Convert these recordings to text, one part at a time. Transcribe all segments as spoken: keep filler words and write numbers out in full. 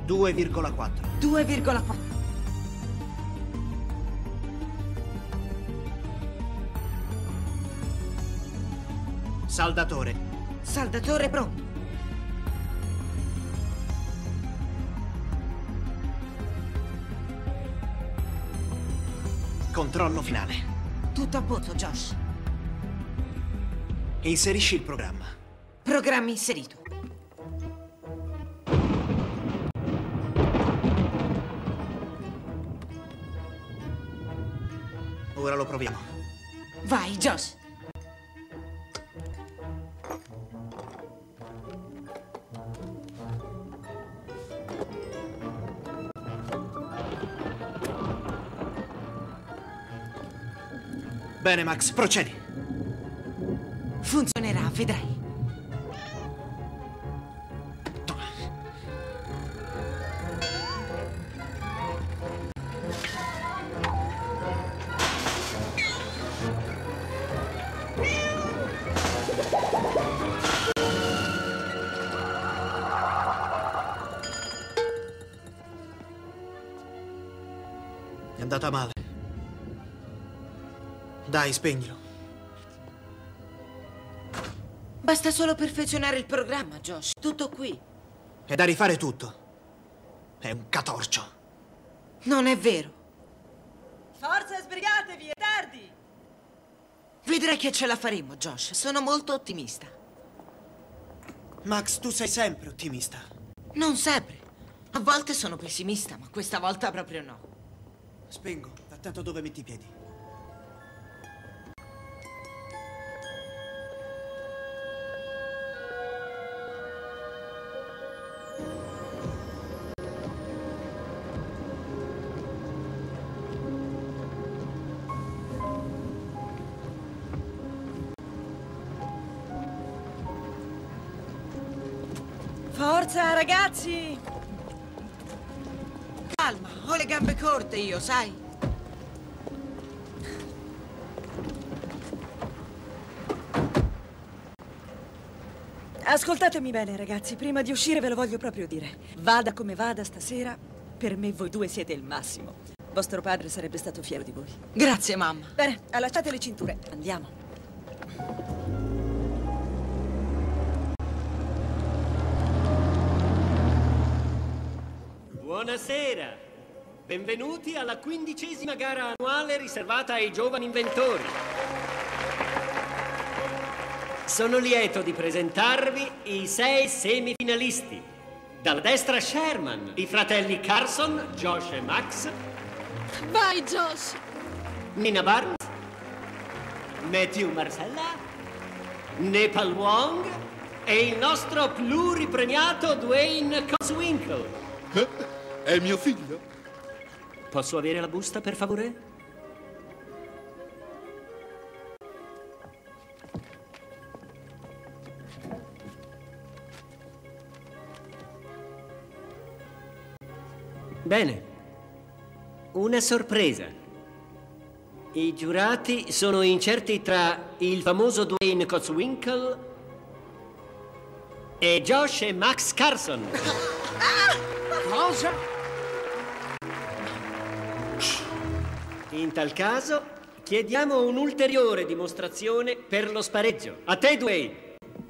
due virgola quattro. due virgola quattro. Saldatore. Saldatore pronto. Controllo finale. Tutto a posto, Josh. Inserisci il programma. Programma inserito. Ora lo proviamo. Vai, Josh. Bene, Max, procedi. Funzionerà, vedrai. È andata male. Dai, spegnilo. Basta solo perfezionare il programma, Josh. Tutto qui. È da rifare tutto. È un catorcio. Non è vero. Forza, sbrigatevi, è tardi! Vedrai che ce la faremo, Josh. Sono molto ottimista. Max, tu sei sempre ottimista. Non sempre. A volte sono pessimista, ma questa volta proprio no. Spengo. Attento dove metti i piedi. Forza, ragazzi! Calma, ho le gambe corte io, sai? Ascoltatemi bene, ragazzi. Prima di uscire ve lo voglio proprio dire. Vada come vada stasera, per me voi due siete il massimo. Vostro padre sarebbe stato fiero di voi. Grazie, mamma. Bene, allacciate le cinture. Andiamo. Buonasera, benvenuti alla quindicesima gara annuale riservata ai giovani inventori. Sono lieto di presentarvi i sei semifinalisti. Dalla destra Sherman, i fratelli Carson, Josh e Max. Vai, Josh! Nina Barnes, Matthew Marcella, Nepal Wong e il nostro pluripremiato Dwayne Coswinkle. È mio figlio? Posso avere la busta, per favore? Bene. Una sorpresa. I giurati sono incerti tra il famoso Dwayne Coswinkle e Josh e Max Carson. Cosa? In tal caso, chiediamo un'ulteriore dimostrazione per lo spareggio. A te, Dwayne.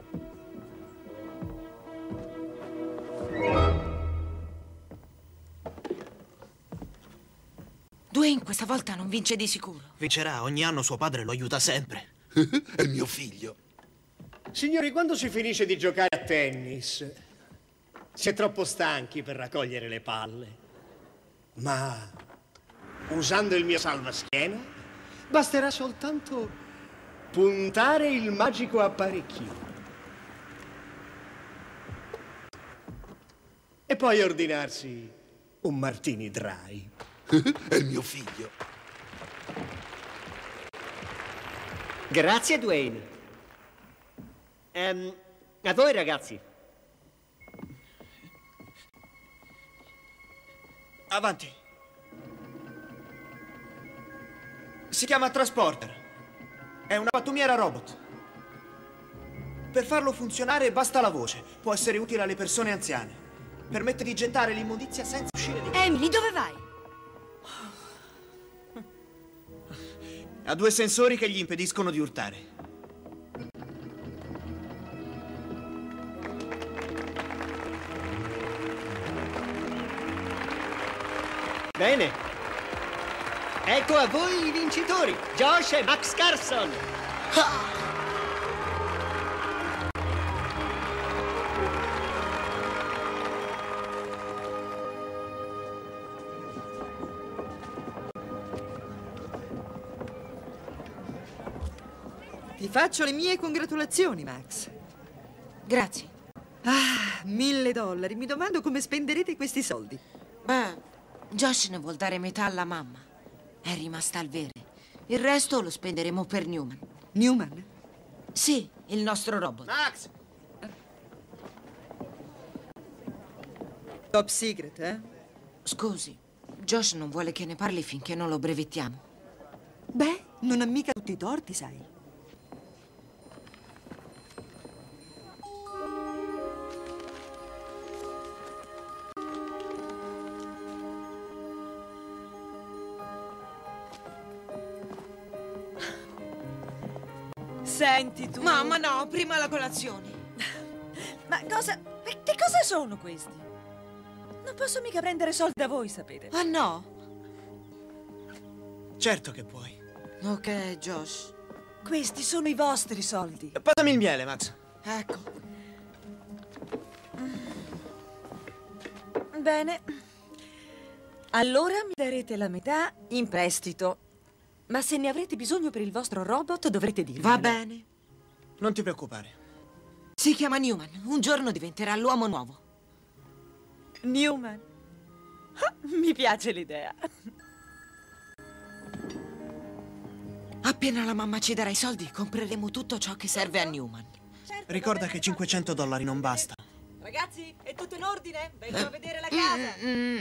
Dwayne questa volta non vince di sicuro. Vincerà, ogni anno suo padre lo aiuta sempre. È mio figlio. Signori, quando si finisce di giocare a tennis, si è troppo stanchi per raccogliere le palle. Ma usando il mio salvaschiena, basterà soltanto puntare il magico apparecchio. E poi ordinarsi un martini dry. È mio figlio. Grazie, Dwayne. Ehm, a voi, ragazzi. Avanti. Si chiama Transporter. È una pattumiera robot. Per farlo funzionare basta la voce. Può essere utile alle persone anziane. Permette di gettare l'immondizia senza uscire di casa. Emily, dove vai? Ha due sensori che gli impediscono di urtare. Bene. Ecco a voi i vincitori, Josh e Max Carson. Ti faccio le mie congratulazioni, Max. Grazie. Ah, mille dollari. Mi domando come spenderete questi soldi. Beh, Josh ne vuol dare metà alla mamma. È rimasta al verde. Il resto lo spenderemo per Newman. Newman? Sì, il nostro robot. Max! Top secret, eh? Scusi, Josh non vuole che ne parli finché non lo brevettiamo. Beh, non ha mica tutti i torti, sai. Senti tu. Mamma, no, prima la colazione. Ma cosa... ma che cosa sono questi? Non posso mica prendere soldi da voi, sapete. Ah, no? Certo che puoi. Ok, Josh. Questi sono i vostri soldi. Passami il miele, Max. Ecco. Bene. Allora mi darete la metà in prestito. Ma se ne avrete bisogno per il vostro robot, dovrete dirmelo. Va bene. Non ti preoccupare. Si chiama Newman. Un giorno diventerà l'uomo nuovo. Newman. Ah, mi piace l'idea. Appena la mamma ci darà i soldi, compreremo tutto ciò che serve a Newman. Ricorda che cinquecento dollari non basta. Ragazzi, è tutto in ordine? Vengo a vedere la casa.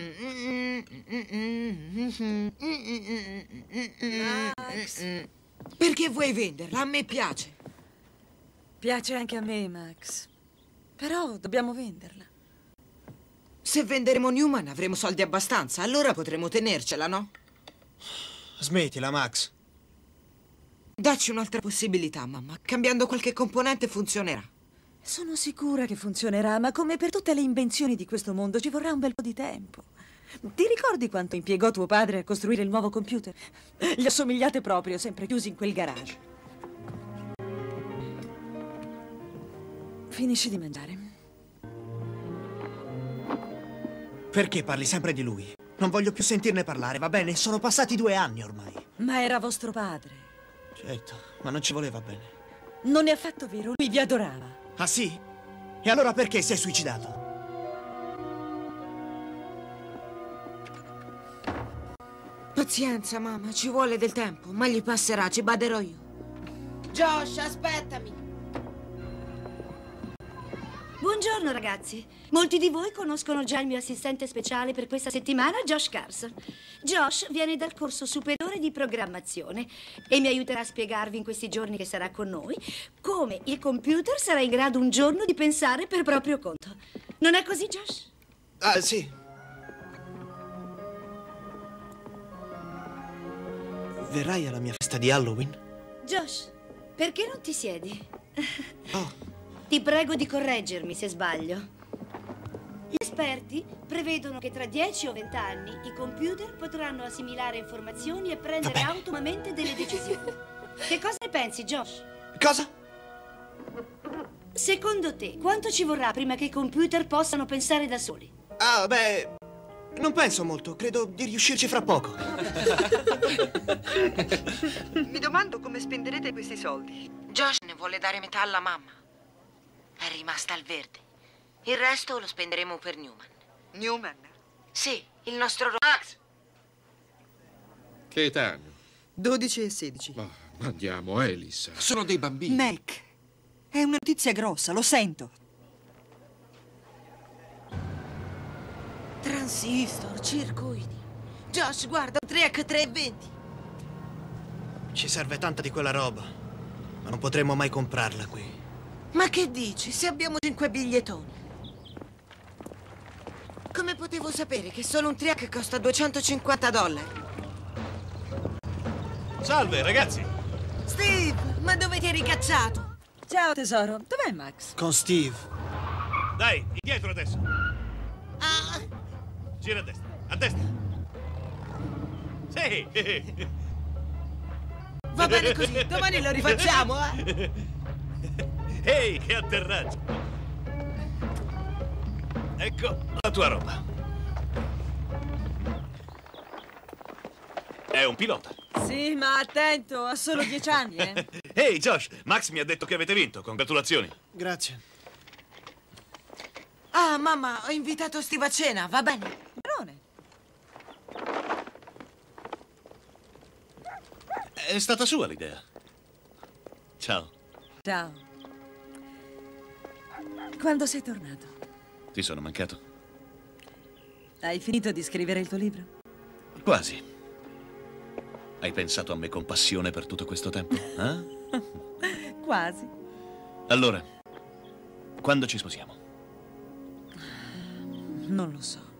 Max. Perché vuoi venderla? A me piace. Piace anche a me, Max. Però dobbiamo venderla. Se venderemo Newman avremo soldi abbastanza, allora potremo tenercela, no? Smettila, Max. Dacci un'altra possibilità, mamma. Cambiando qualche componente funzionerà. Sono sicura che funzionerà, ma come per tutte le invenzioni di questo mondo ci vorrà un bel po' di tempo. Ti ricordi quanto impiegò tuo padre a costruire il nuovo computer? Gli assomigliate proprio, sempre chiusi in quel garage. Finisci di mangiare. Perché parli sempre di lui? Non voglio più sentirne parlare, va bene? Sono passati due anni ormai. Ma era vostro padre. Certo, ma non ci voleva bene. Non è affatto vero, lui vi adorava. Ah, sì? E allora perché si è suicidato? Pazienza, mamma, ci vuole del tempo, ma gli passerà, ci baderò io. Josh, aspettami. Buongiorno ragazzi. Molti di voi conoscono già il mio assistente speciale per questa settimana, Josh Carson. Josh viene dal corso superiore di programmazione e mi aiuterà a spiegarvi in questi giorni che sarà con noi come il computer sarà in grado un giorno di pensare per proprio conto. Non è così, Josh? Ah, sì. Verrai alla mia festa di Halloween? Josh, perché non ti siedi? Oh. Ti prego di correggermi se sbaglio. Gli esperti prevedono che tra dieci o venti anni i computer potranno assimilare informazioni e prendere autonomamente delle decisioni. Che cosa ne pensi, Josh? Cosa? Secondo te, quanto ci vorrà prima che i computer possano pensare da soli? Ah, beh, non penso molto. Credo di riuscirci fra poco. Mi domando come spenderete questi soldi. Josh ne vuole dare metà alla mamma. È rimasta al verde. Il resto lo spenderemo per Newman. Newman? Sì, il nostro robot. Max! Che età hanno? dodici e sedici. Ma andiamo, Elisa. Sono dei bambini. Mac, è una notizia grossa, lo sento. Transistor, circuiti. Josh, guarda, tre acca trecentoventi. Ci serve tanta di quella roba, ma non potremo mai comprarla qui. Ma che dici? Se abbiamo cinque bigliettoni. come potevo sapere che solo un triac costa duecentocinquanta dollari? Salve, ragazzi! Steve, ma dove ti eri cacciato? Ciao tesoro, dov'è Max? Con Steve. Dai, indietro adesso! Ah, Gira a destra, a destra! Sì! va bene così, domani lo rifacciamo, eh? Ehi, che atterraggio! Ecco la tua roba. È un pilota. Sì, ma attento, ha solo dieci anni, eh? Ehi, Josh, Max mi ha detto che avete vinto. Congratulazioni. Grazie. Ah, mamma, ho invitato Steve a cena, va bene? Barone. È stata sua l'idea. Ciao. Ciao. Quando sei tornato? Ti sono mancato? Hai finito di scrivere il tuo libro? Quasi. Hai pensato a me con passione per tutto questo tempo? Eh? Quasi. Allora, quando ci sposiamo? Non lo so.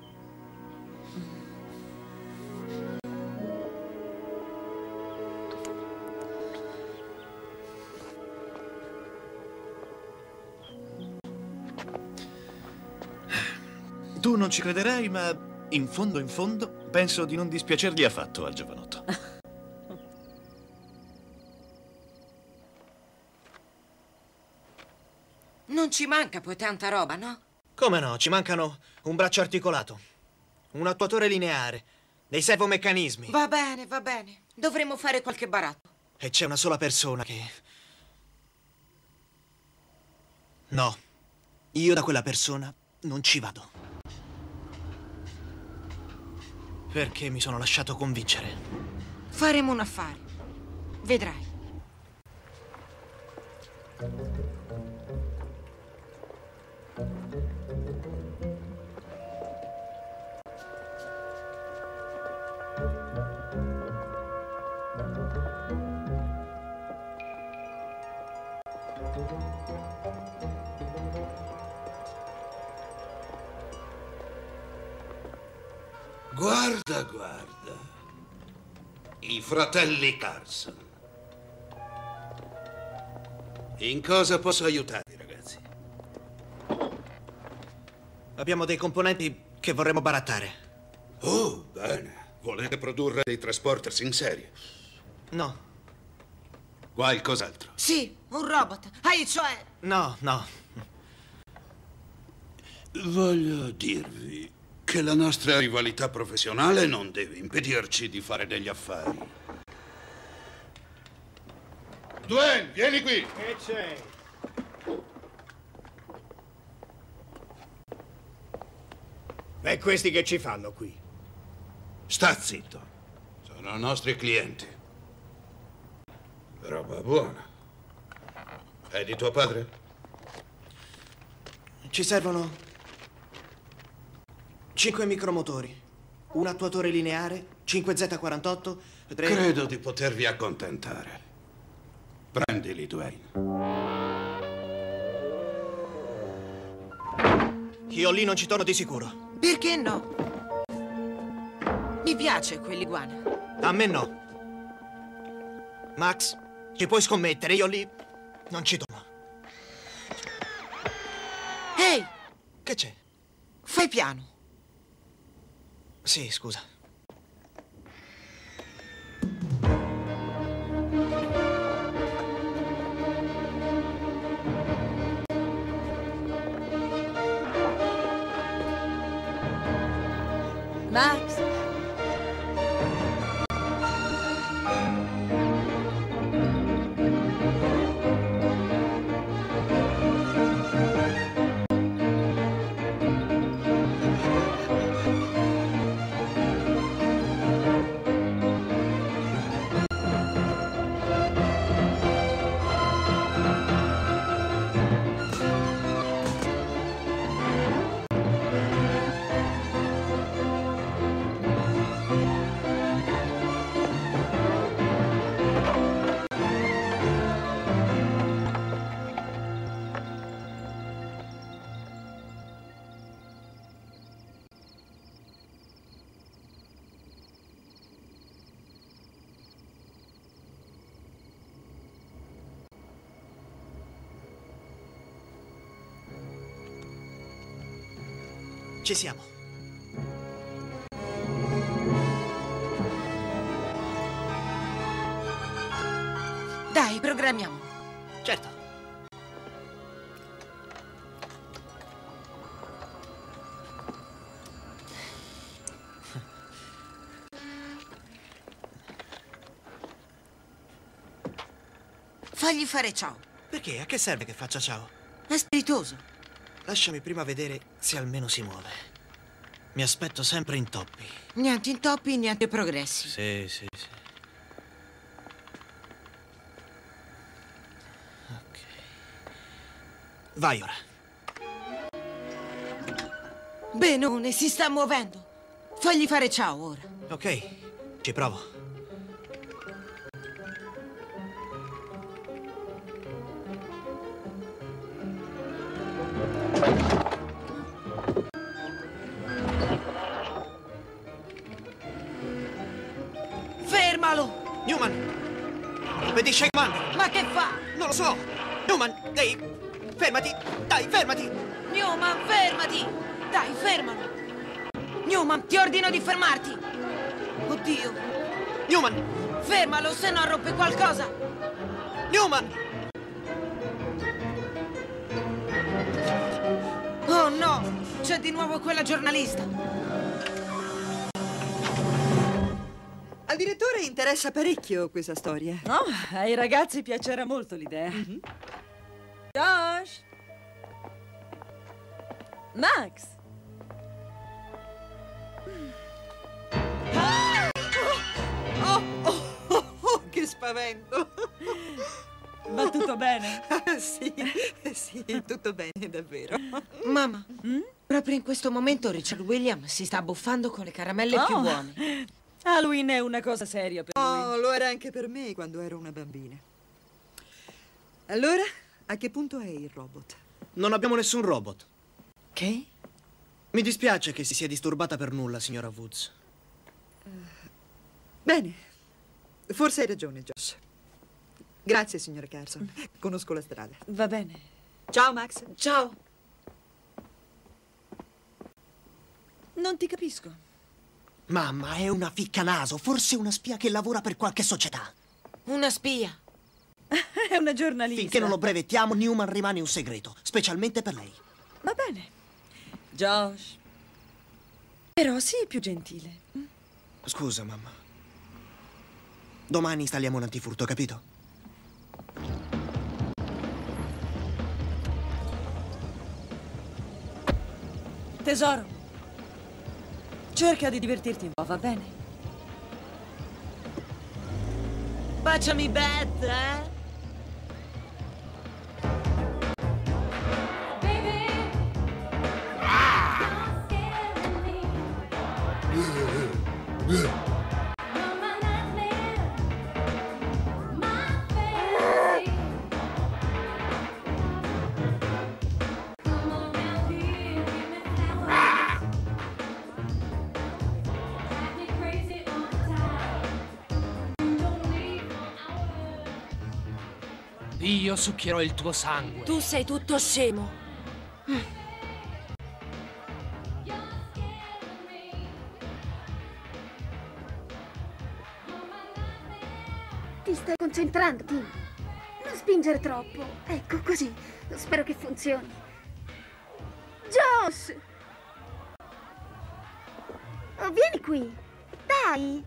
Tu non ci crederai, ma in fondo in fondo penso di non dispiacergli affatto al giovanotto. Non ci manca poi tanta roba, no? Come no? Ci mancano un braccio articolato, un attuatore lineare, dei servomeccanismi. Va bene, va bene. Dovremmo fare qualche baratto. E c'è una sola persona che... No, io da quella persona non ci vado. Perché mi sono lasciato convincere. Faremo un affare. Vedrai. Guarda, guarda. I fratelli Carson. In cosa posso aiutarvi, ragazzi? Abbiamo dei componenti che vorremmo barattare. Oh, bene. Volete produrre dei transporters in serie? No, Qualcos'altro? Sì, un robot. Hai, cioè... no, no. Voglio dirvi che la nostra rivalità professionale non deve impedirci di fare degli affari. Dwayne, vieni qui! Che c'è? E questi che ci fanno qui? Sta zitto. Sono nostri clienti. Roba buona. È di tuo padre? Ci servono cinque micromotori, un attuatore lineare, cinque Z quarantotto, tre... Credo di potervi accontentare. Prendili, Dwayne. Io lì non ci torno di sicuro. Perché no? Mi piace quell'iguana. A me no. Max, ci puoi scommettere, io lì non ci torno. Ehi, Che c'è? fai piano. Sì, scusa. Max? Ci siamo. Dai, programmiamo. Certo. Fagli fare ciao. Perché? A che serve che faccia ciao? È spiritoso. Lasciami prima vedere se almeno si muove. Mi aspetto sempre intoppi. Niente intoppi, niente progressi. Sì, sì, sì. Ok. Vai ora. Benone, si sta muovendo. Fagli fare ciao ora. Ok, ci provo. Fermalo! Newman! Obbedisci ai comandi! Ma che fa? Non lo so! Newman, devi... Fermati! Dai, fermati! Newman, fermati! Dai, fermalo! Newman, ti ordino di fermarti! Oddio! Newman! Fermalo, se no rompe qualcosa! Newman! Oh no! C'è di nuovo quella giornalista! Al direttore interessa parecchio questa storia. No, ai ragazzi piacerà molto l'idea. Mm-hmm. Josh! Max! Oh, oh, oh, oh, che spavento! Va tutto bene? Sì, sì, tutto bene, davvero. Mamma, mm? proprio in questo momento Richard Williams si sta abbuffando con le caramelle Oh. più buone. Halloween è una cosa seria per lui. Oh, lo era anche per me quando ero una bambina. Allora, a che punto è il robot? Non abbiamo nessun robot. Che? Mi dispiace che si sia disturbata per nulla, signora Woods. Bene, forse hai ragione, Josh. Grazie, signora Carson. Conosco la strada. Va bene. Ciao, Max. Ciao. Non ti capisco. Mamma, è una ficcanaso, forse una spia che lavora per qualche società. Una spia. È una giornalista. Finché non lo brevettiamo, Newman rimane un segreto, specialmente per lei. Va bene. Josh. Però sii più gentile. Scusa, mamma. Domani installiamo un antifurto, capito? Tesoro. Cerca di divertirti un po', va bene? Baciami, Beth, eh? Io succhierò il tuo sangue. Tu sei tutto scemo. Ti stai concentrando, Tim. Non spingere troppo. Ecco, così. Spero che funzioni. Josh! Oh, vieni qui. Dai.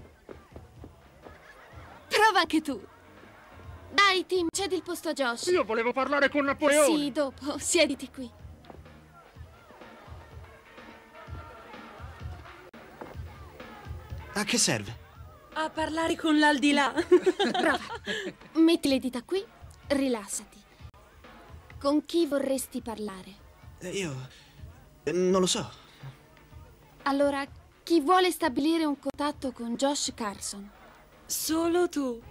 Prova anche tu. Dai, Tim, cedi il posto a Josh. Io volevo parlare con Napoleone. Sì, dopo. Siediti qui. A che serve? A parlare con l'aldilà. Prova. Metti le dita qui. Rilassati. Con chi vorresti parlare? Eh, Io... eh, non lo so. Allora, chi vuole stabilire un contatto con Josh Carson? Solo tu.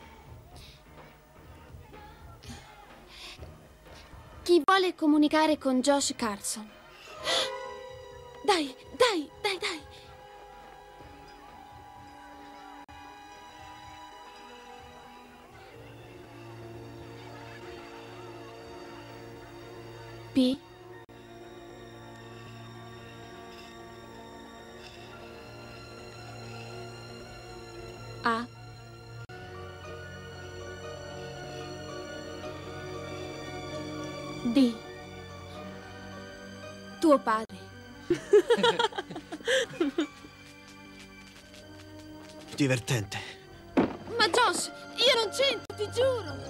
Chi vuole comunicare con Josh Carson? Dai, dai, dai, dai. P. A. D. Tuo padre. Divertente. Ma Josh, io non c'entro, ti giuro.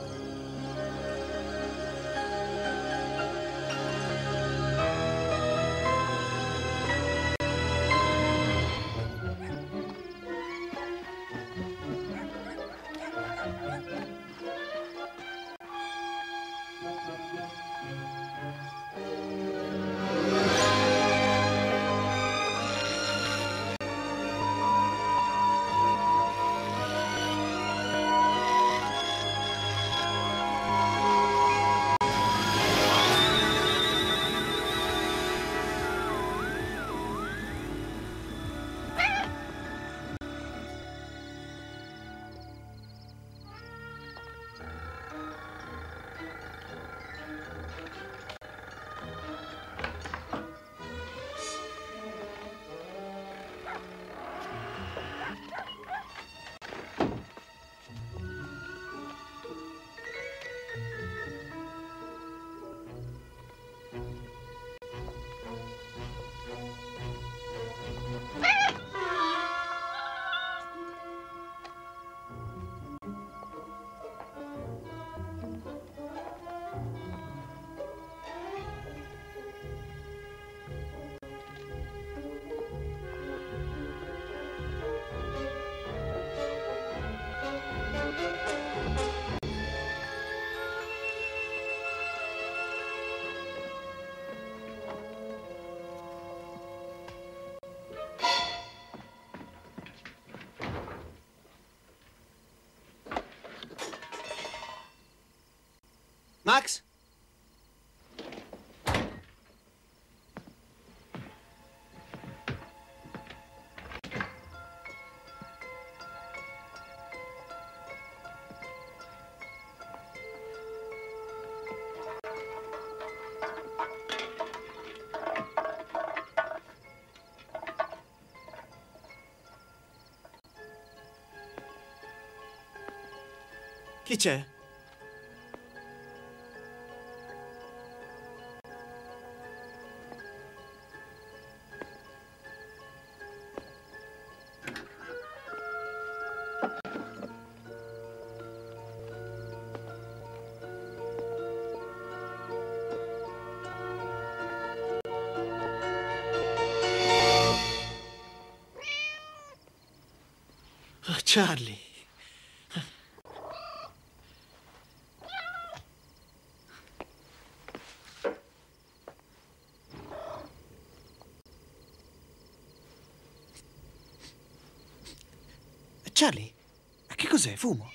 Max? Chi c'è? Oh, Charlie. Charlie, che cos'è? Fumo?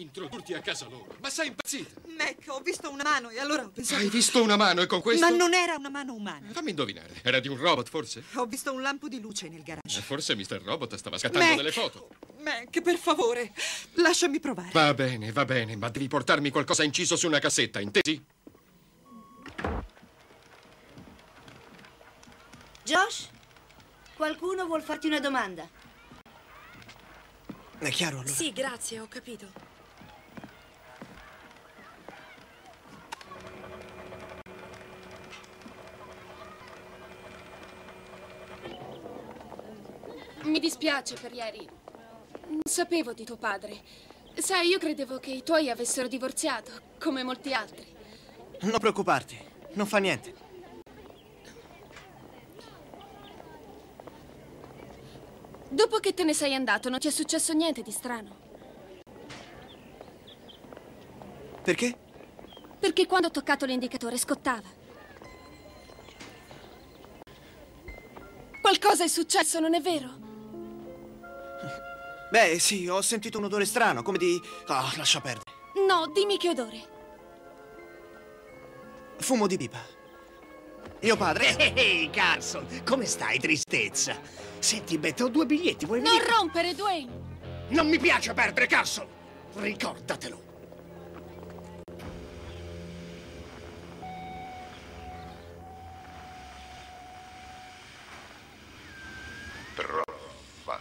introdurti a casa loro. Ma sei impazzita? Mac, ho visto una mano e allora ho pensato... Hai visto una mano e con questo? Ma non era una mano umana. Fammi indovinare. Era di un robot, forse? Ho visto un lampo di luce nel garage. E forse mister Robot stava scattando Mac. delle foto. Mac, per favore, lasciami provare. Va bene, va bene, ma devi portarmi qualcosa inciso su una cassetta, intesi? Josh, qualcuno vuol farti una domanda. È chiaro, allora? Sì, grazie, ho capito. Mi dispiace per ieri. Non sapevo di tuo padre. Sai, io credevo che i tuoi avessero divorziato, come molti altri. Non preoccuparti, non fa niente. Dopo che te ne sei andato, non ti è successo niente di strano? Perché? Perché quando ho toccato l'indicatore scottava. Qualcosa è successo, non è vero? Beh, sì, ho sentito un odore strano, come di... Ah, lascia perdere. No, dimmi che odore. Fumo di pipa. Mio padre... Ehi, hey, Carson, come stai, tristezza? Senti, Beth, ho due biglietti, vuoi Non venire? rompere, Dwayne! Non mi piace perdere, Carson! Ricordatelo. Troffa.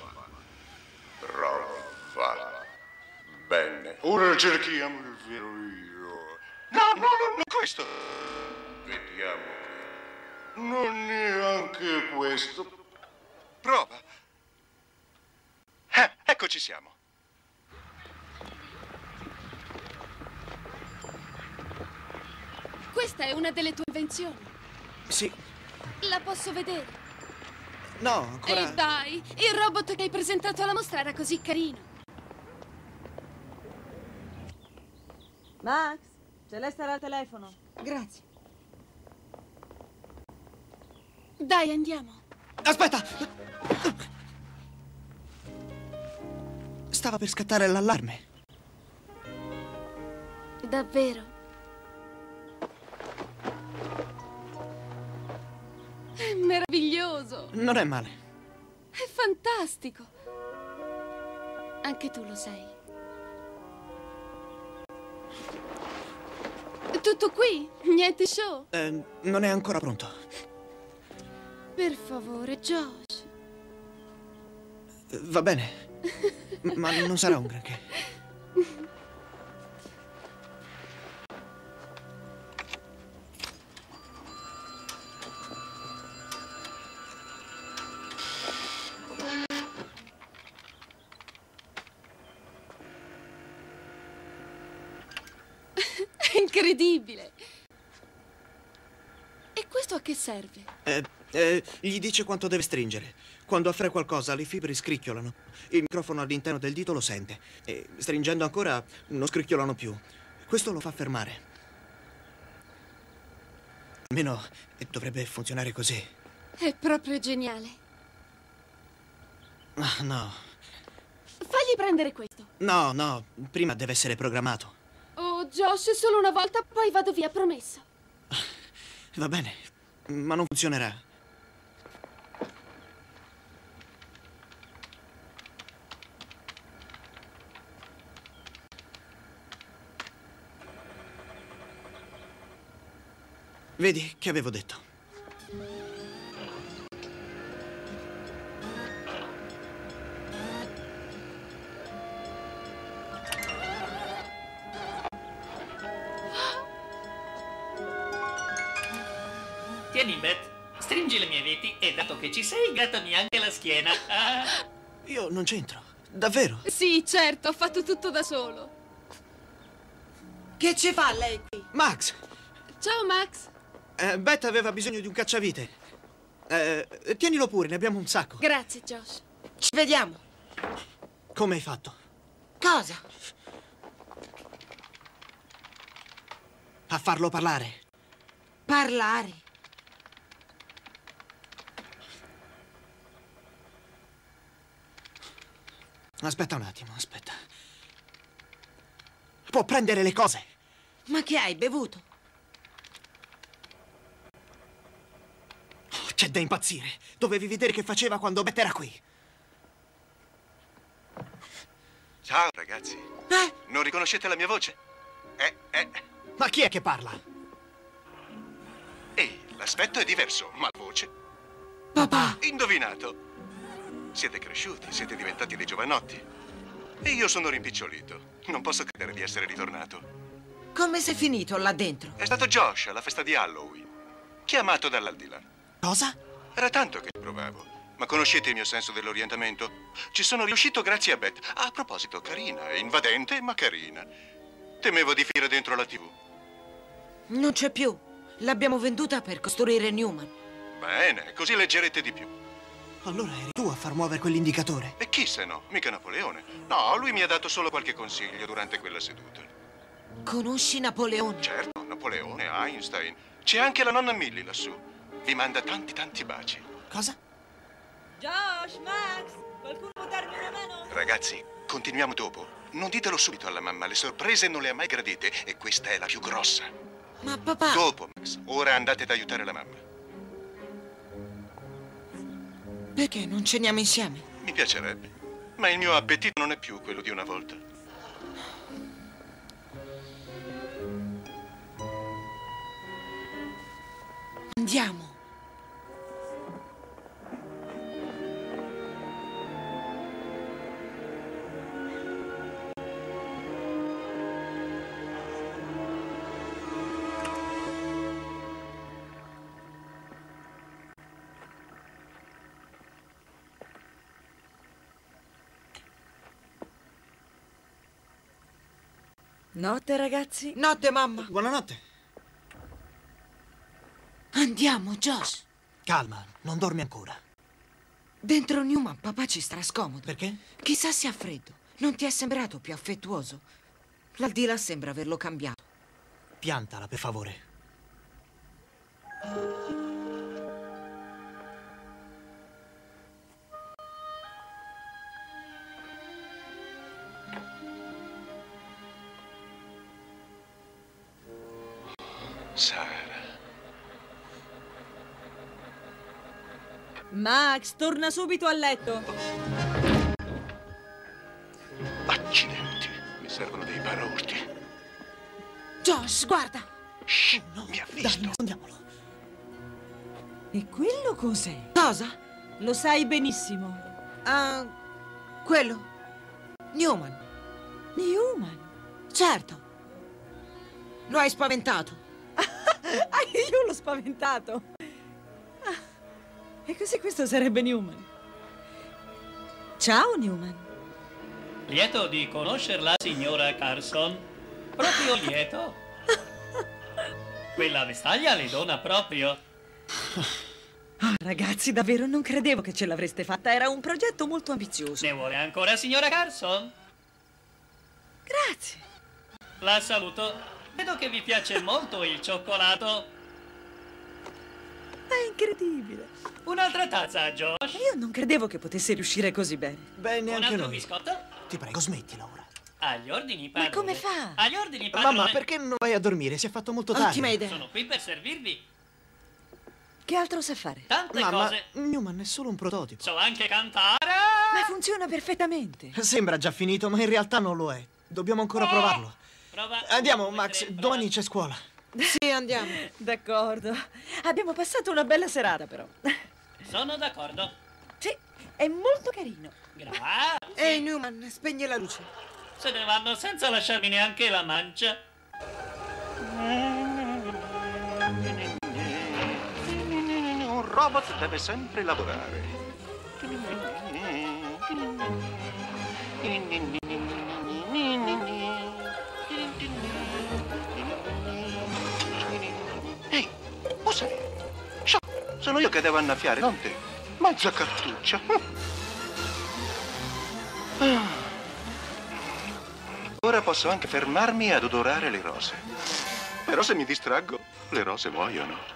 Troffa. Bene. Ora cerchiamo il vero io. No, no, no, non questo. Vediamo qui. Non neanche questo. Prova. Eh, eccoci siamo. Questa è una delle tue invenzioni. Sì. La posso vedere? No, ancora... E dai, il robot che hai presentato alla mostra era così carino. Max, Celeste era al telefono. Grazie. Dai, andiamo. Aspetta! Stava per scattare l'allarme. Davvero? È meraviglioso. Non è male. È fantastico. Anche tu lo sei. Tutto qui? Niente show? Eh, non è ancora pronto. Per favore, Josh. Eh, Va bene. M- ma non sarà un granché. È incredibile. E questo a che serve? Eh, eh, gli dice quanto deve stringere. Quando affrea qualcosa, le fibre scricchiolano. Il microfono all'interno del dito lo sente. E stringendo ancora, non scricchiolano più. Questo lo fa fermare. Almeno eh, dovrebbe funzionare così. È proprio geniale. Ah, no. Fagli prendere questo. No, no. Prima deve essere programmato. Oh, Josh, solo una volta, poi vado via, promesso. Va bene, ma non funzionerà. Vedi che avevo detto. Tieni, Beth, stringi le mie viti e dato che ci sei, grattami anche la schiena. Ah. Io non c'entro, davvero. Sì, certo, ho fatto tutto da solo. Che ci fa lei qui? Max! Ciao, Max. Eh, Beth aveva bisogno di un cacciavite. Eh, tienilo pure, ne abbiamo un sacco. Grazie, Josh. Ci vediamo. Come hai fatto? Cosa? A farlo parlare. Parlare. Aspetta un attimo, aspetta. può prendere le cose. Ma che hai bevuto? Oh, c'è da impazzire. Dovevi vedere che faceva quando Beth era qui. Ciao, ragazzi. Eh? Non riconoscete la mia voce? Eh, eh. Ma chi è che parla? Ehi, l'aspetto è diverso, ma la voce? Papà! Indovinato. Siete cresciuti, siete diventati dei giovanotti. E io sono rimpicciolito. Non posso credere di essere ritornato. Come sei finito là dentro? È stato Josh alla festa di Halloween. Chiamato dall'aldilà. Cosa? Era tanto che provavo. Ma conoscete il mio senso dell'orientamento? Ci sono riuscito grazie a Beth. A proposito, carina, invadente, ma carina. Temevo di finire dentro la tivù. Non c'è più. L'abbiamo venduta per costruire Newman. Bene, così leggerete di più. Allora eri tu a far muovere quell'indicatore? E chi se no? Mica Napoleone. No, lui mi ha dato solo qualche consiglio durante quella seduta. Conosci Napoleone? Certo, Napoleone, Einstein. C'è anche la nonna Millie lassù. Vi manda tanti tanti baci. Cosa? Josh, Max, qualcuno può darmi una mano? Ragazzi, continuiamo dopo. Non ditelo subito alla mamma, le sorprese non le ha mai gradite e questa è la più grossa. Ma papà... Dopo, Max. Ora andate ad aiutare la mamma. Perché non ceniamo insieme? Mi piacerebbe, ma il mio appetito non è più quello di una volta. Andiamo. Notte, ragazzi. Notte, mamma. Buonanotte. Andiamo, Josh. Calma, non dormi ancora. Dentro Newman papà ci starà scomodo. Perché? Chissà se ha freddo. Non ti è sembrato più affettuoso? L'aldilà sembra averlo cambiato. Piantala, per favore. Sara. Max, torna subito a letto. Accidenti, mi servono dei paraurti. Josh, guarda. Shh, no, mi ha visto. Dai, nascondiamolo. E quello cos'è? Cosa? Lo sai benissimo. Ah, quello. Newman. Newman? Certo. Lo hai spaventato. Ah, io l'ho spaventato. Ah, e così questo sarebbe Newman. Ciao, Newman. Lieto di conoscerla, signora Carson. Proprio lieto. Quella vestaglia le dona proprio. Oh, ragazzi, davvero non credevo che ce l'avreste fatta. Era un progetto molto ambizioso. Ne vuole ancora, signora Carson? Grazie. La saluto. Vedo che vi piace molto il cioccolato. È incredibile. Un'altra tazza, Josh. Io non credevo che potesse riuscire così bene. Beh, Un neanche altro noi. biscotto? Ti prego, smettila ora. Agli ordini, Ma padrone. come fa? Agli ordini, padrone. Mamma, perché non vai a dormire? Si è fatto molto tardi. Ottima idea. Sono qui per servirvi. Che altro sa fare? Tante Mamma, cose. Newman è solo un prototipo. So anche cantare. Ma funziona perfettamente. Sembra già finito, ma in realtà non lo è. Dobbiamo ancora Oh! provarlo. Prova. Andiamo, Max. Prova. Domani c'è scuola. Sì, andiamo. D'accordo. Abbiamo passato una bella serata, però. Sono d'accordo. Sì, è molto carino. Grazie. Ehi, Newman, spegni la luce. Se ne vanno senza lasciarmi neanche la mancia. Un robot deve sempre lavorare. Ehi, osali. Sono io che devo annaffiare, non te. Mezza cartuccia. Ora posso anche fermarmi ad odorare le rose. Però se mi distraggo, le rose muoiono.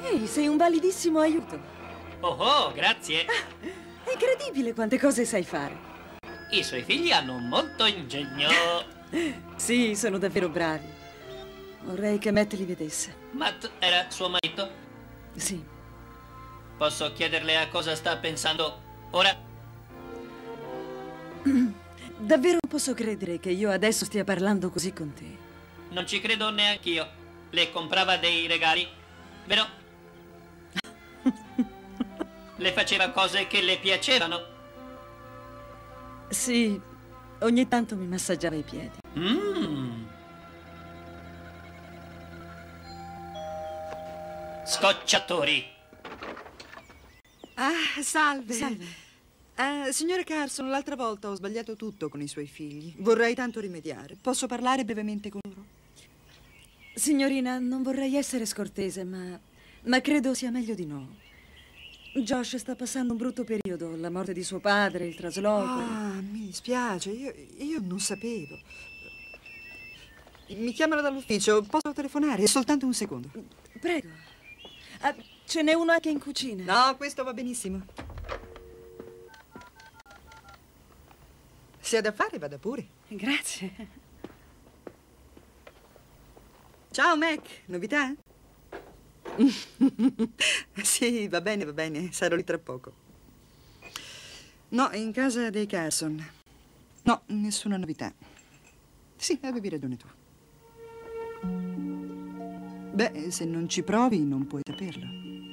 Ehi, sei un validissimo aiuto. Oh, oh, grazie. È incredibile quante cose sai fare. I suoi figli hanno molto ingegno. Sì, sono davvero bravi. Vorrei che Matt li vedesse. Matt era suo marito? Sì. Posso chiederle a cosa sta pensando ora? Davvero non posso credere che io adesso stia parlando così con te. Non ci credo neanch'io. Le comprava dei regali, vero? Le faceva cose che le piacevano? Sì, ogni tanto mi massaggiava i piedi. Mmm. Scocciatori. Ah, salve. Salve. Eh, signora Carson, l'altra volta ho sbagliato tutto con i suoi figli. Vorrei tanto rimediare. Posso parlare brevemente con loro? Signorina, non vorrei essere scortese, ma, ma credo sia meglio di no. Josh sta passando un brutto periodo, la morte di suo padre, il trasloco. Ah, mi dispiace, io, io non sapevo. Mi chiamano dall'ufficio, posso telefonare? Soltanto un secondo. Prego. Ah, ce n'è uno anche in cucina. No, questo va benissimo. Se ha da fare, vada pure. Grazie. Ciao, Mac. Novità? Sì, va bene, va bene. Sarò lì tra poco. No, in casa dei Carson. No, nessuna novità. Sì, avevi ragione tu. Beh, se non ci provi, non puoi saperlo.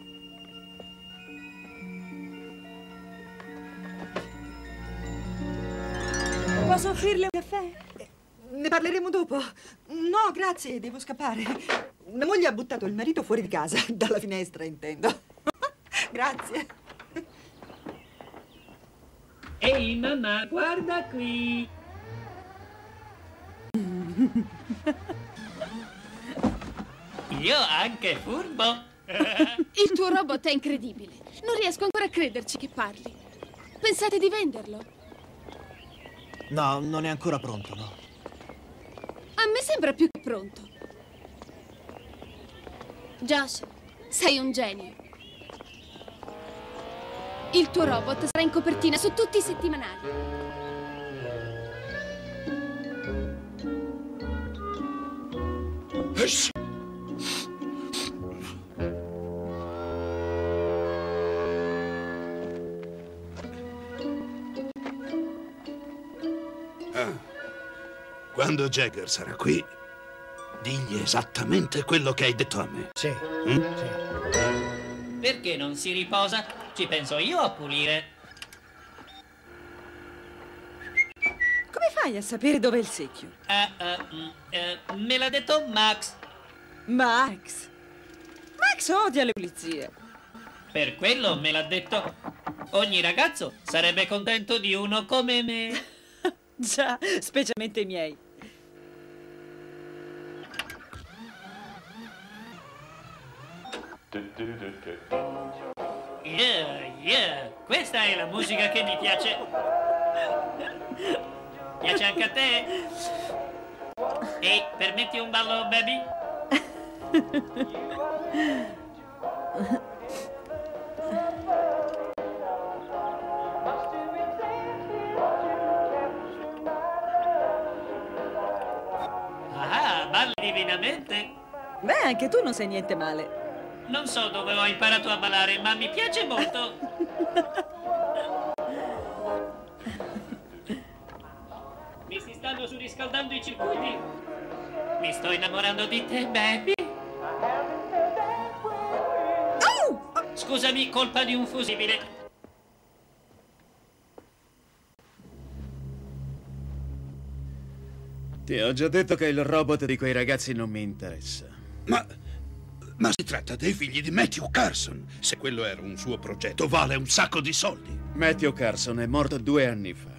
Posso offrirle un caffè? Ne parleremo dopo. No, grazie, devo scappare. Una moglie ha buttato il marito fuori di casa, dalla finestra, intendo. Grazie. Ehi, mamma, guarda qui. Io anche furbo. Il tuo robot è incredibile. Non riesco ancora a crederci che parli. Pensate di venderlo? No, non è ancora pronto, no. A me sembra più che pronto. Josh, sei un genio. Il tuo robot sarà in copertina su tutti i settimanali. Ah. Quando Jagger sarà qui, digli esattamente quello che hai detto a me. Sì. Mm? Sì. Perché non si riposa? Ci penso io a pulire. Come fai a sapere dov'è il secchio? Eh, eh, mm, eh, me l'ha detto Max. Max? Max odia le pulizie. Per quello me l'ha detto. Ogni ragazzo sarebbe contento di uno come me. Già, specialmente i miei. Yeah, yeah, questa è la musica che mi piace. Piace anche a te? Ehi, permetti un ballo, baby? Ah, balli divinamente. Beh, anche tu non sei niente male. Non so dove ho imparato a ballare, ma mi piace molto. Mi si stanno surriscaldando i circuiti. Mi sto innamorando di te, baby. Oh! Scusami, colpa di un fusibile. Ti ho già detto che il robot di quei ragazzi non mi interessa. Ma... ma si tratta dei figli di Matthew Carson. Se quello era un suo progetto, vale un sacco di soldi. Matthew Carson è morto due anni fa.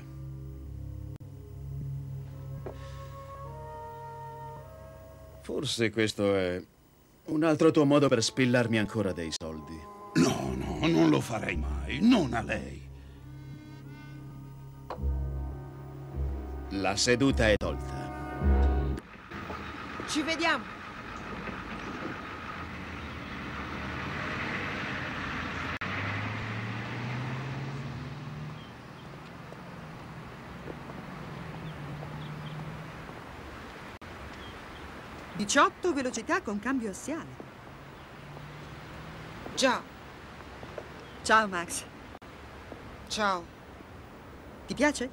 Forse questo è un altro tuo modo per spillarmi ancora dei soldi. No, no, non lo farei mai. Non a lei. La seduta è tolta. Ci vediamo. diciotto velocità con cambio assiale. Ciao. Ciao, Max. Ciao. Ti piace?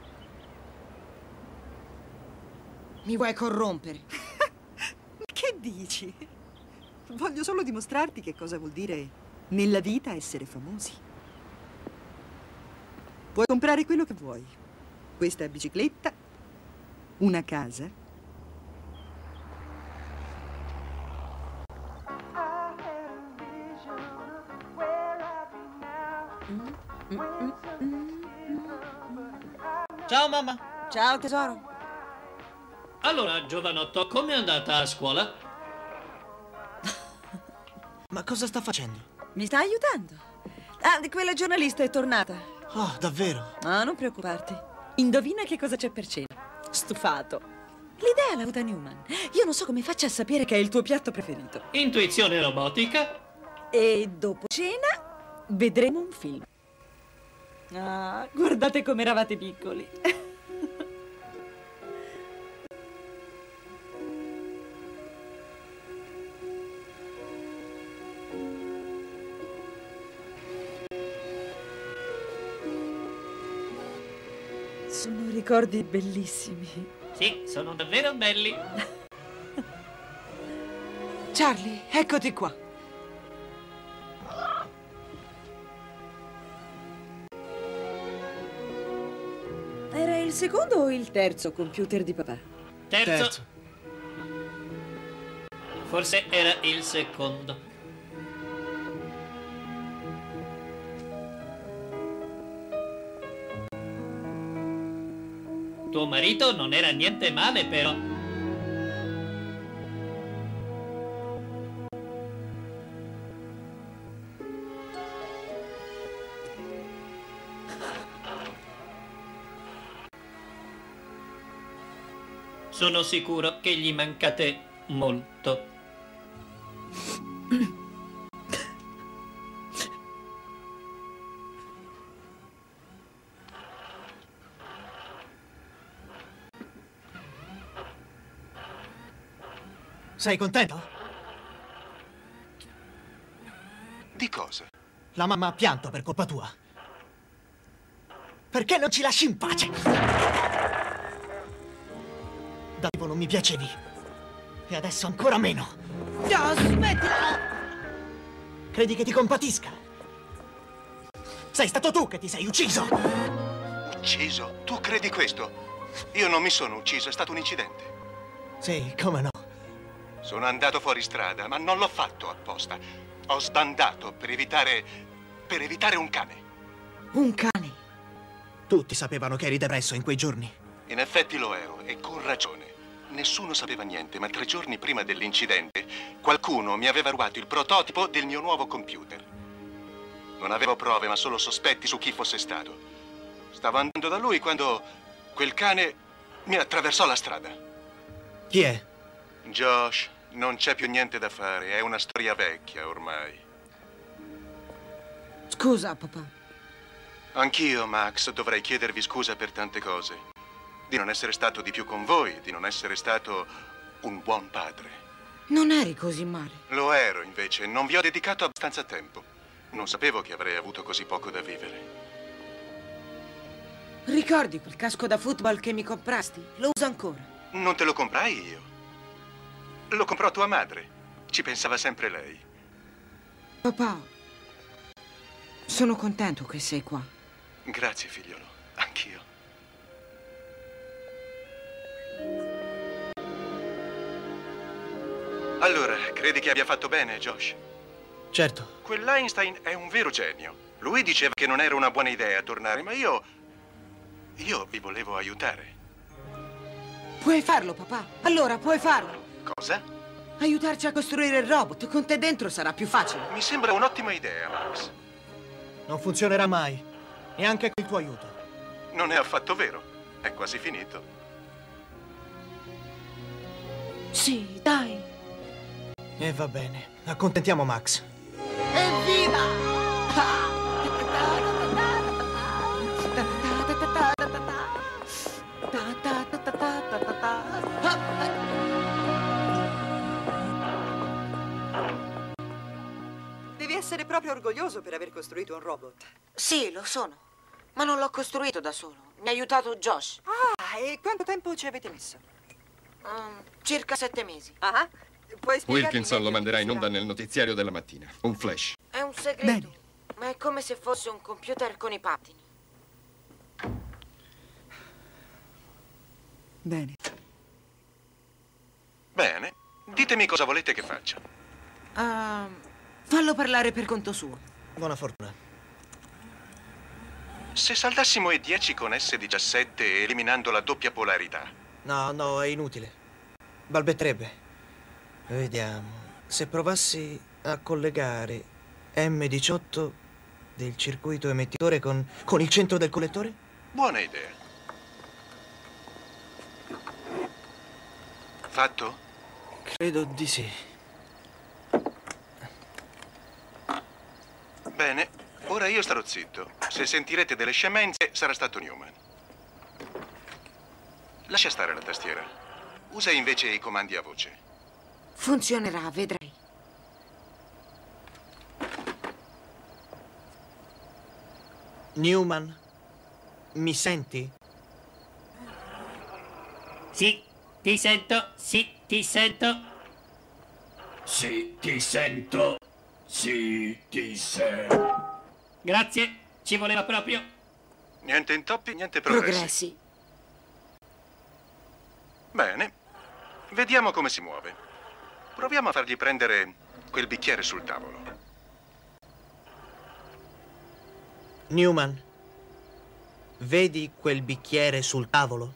Mi vuoi corrompere? Che dici? Voglio solo dimostrarti che cosa vuol dire nella vita essere famosi. Puoi comprare quello che vuoi. Questa bicicletta, una casa. Ciao mamma. Ciao tesoro. Allora, giovanotto, com'è andata a scuola? Ma cosa sta facendo? Mi sta aiutando. Ah, quella giornalista è tornata. Oh, davvero? Ah, non preoccuparti. Indovina che cosa c'è per cena. Stufato. L'idea l'ha avuta Newman. Io non so come faccia a sapere che è il tuo piatto preferito. Intuizione robotica. E dopo cena vedremo un film. Ah, guardate come eravate piccoli. Sono ricordi bellissimi. Sì, sono davvero belli. Charlie, eccoti qua. Era il secondo o il terzo computer di papà? Terzo. Terzo. Forse era il secondo. Tuo marito non era niente male, però. Sono sicuro che gli mancate molto. Sei contento? Di cosa? La mamma ha pianto per colpa tua. Perché non ci lasci in pace? Da vivo non mi piacevi. E adesso ancora meno. No, smettila! Credi che ti compatisca? Sei stato tu che ti sei ucciso! Ucciso? Tu credi questo? Io non mi sono ucciso, è stato un incidente. Sì, come no. Sono andato fuori strada, ma non l'ho fatto apposta. Ho sbandato per evitare... per evitare un cane. Un cane? Tutti sapevano che eri depresso in quei giorni. In effetti lo ero, e con ragione. Nessuno sapeva niente, ma tre giorni prima dell'incidente qualcuno mi aveva rubato il prototipo del mio nuovo computer. Non avevo prove, ma solo sospetti su chi fosse stato. Stavo andando da lui quando quel cane mi attraversò la strada. Chi è? Josh, non c'è più niente da fare, è una storia vecchia ormai. Scusa, papà. Anch'io, Max, dovrei chiedervi scusa per tante cose. Di non essere stato di più con voi, di non essere stato un buon padre. Non eri così male. Lo ero, invece, non vi ho dedicato abbastanza tempo. Non sapevo che avrei avuto così poco da vivere. Ricordi quel casco da football che mi comprasti? Lo uso ancora. Non te lo comprai io. Lo comprò tua madre. Ci pensava sempre lei. Papà, sono contento che sei qua. Grazie, figliolo. Anch'io. Allora, credi che abbia fatto bene, Josh? Certo. Quell'Einstein è un vero genio. Lui diceva che non era una buona idea tornare, ma io... io vi volevo aiutare. Puoi farlo, papà. Allora, puoi farlo. Cosa? Aiutarci a costruire il robot. Con te dentro sarà più facile. Mi sembra un'ottima idea, Max. Non funzionerà mai. Neanche con il tuo aiuto. Non è affatto vero. È quasi finito. Sì, dai. E va bene. Accontentiamo Max. Evviva! essere proprio orgoglioso per aver costruito un robot. Sì, lo sono. Ma non l'ho costruito da solo. Mi ha aiutato Josh. Ah, e quanto tempo ci avete messo? Um, circa sette mesi. Ah, puoi spiegarmi Wilkinson meglio lo manderà di in che onda si nel notiziario della mattina. Un flash. È un segreto. Ma è come se fosse un computer con i pattini. Bene. Bene. Ditemi cosa volete che faccia. Uh, fallo parlare per conto suo. Buona fortuna. Se saldassimo i dieci con S diciassette eliminando la doppia polarità. No, no, è inutile. Balbetterebbe. Vediamo. Se provassi a collegare M diciotto del circuito emettitore con, con il centro del collettore? Buona idea. Fatto? Credo di sì. Bene, ora io starò zitto. Se sentirete delle scemenze, sarà stato Newman. Lascia stare la tastiera. Usa invece i comandi a voce. Funzionerà, vedrai. Newman, mi senti? Sì, ti sento, sì, ti sento. Sì, ti sento. Sì, ti sento. Grazie, ci voleva proprio. Niente intoppi, niente progressi. Progressi. Bene, vediamo come si muove. Proviamo a fargli prendere quel bicchiere sul tavolo. Newman, vedi quel bicchiere sul tavolo?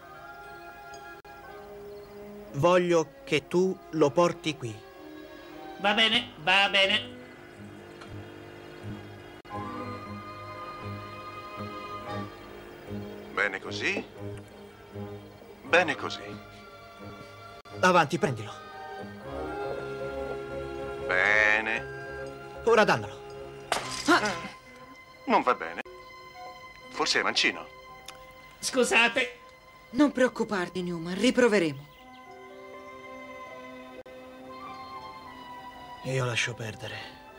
Voglio che tu lo porti qui. Va bene, va bene. Bene così. Bene così. Avanti, prendilo. Bene. Ora dammelo. Ah. Non va bene. Forse è mancino. Scusate. Non preoccuparti, Newman, riproveremo. Io lascio perdere.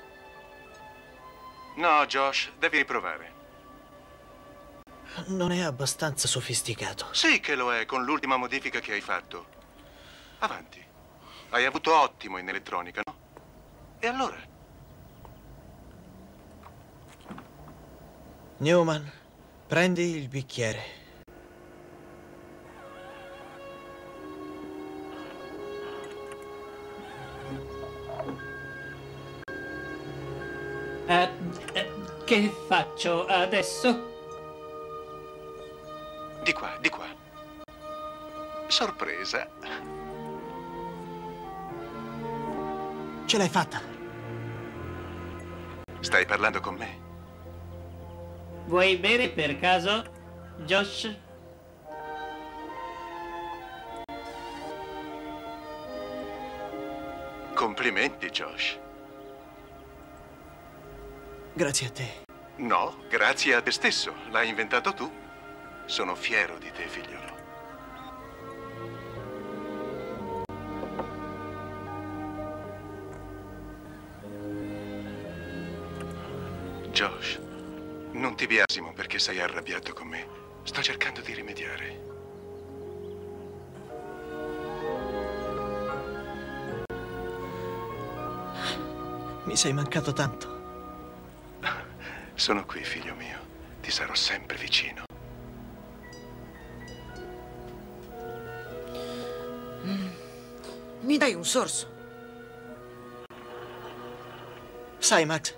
No, Josh, devi riprovare. Non è abbastanza sofisticato. Sì che lo è, con l'ultima modifica che hai fatto. Avanti. Hai avuto ottimo in elettronica, no? E allora? Newman, prendi il bicchiere. Eh, eh, che faccio adesso? Di qua, di qua. Sorpresa. Ce l'hai fatta. Stai parlando con me? Vuoi bere per caso, Josh? Complimenti, Josh. Grazie a te. No, grazie a te stesso. L'hai inventato tu. Sono fiero di te, figliolo. Josh, non ti biasimo perché sei arrabbiato con me. Sto cercando di rimediare. Mi sei mancato tanto. Sono qui, figlio mio. Ti sarò sempre vicino. Mi dai un sorso? Sai, Max,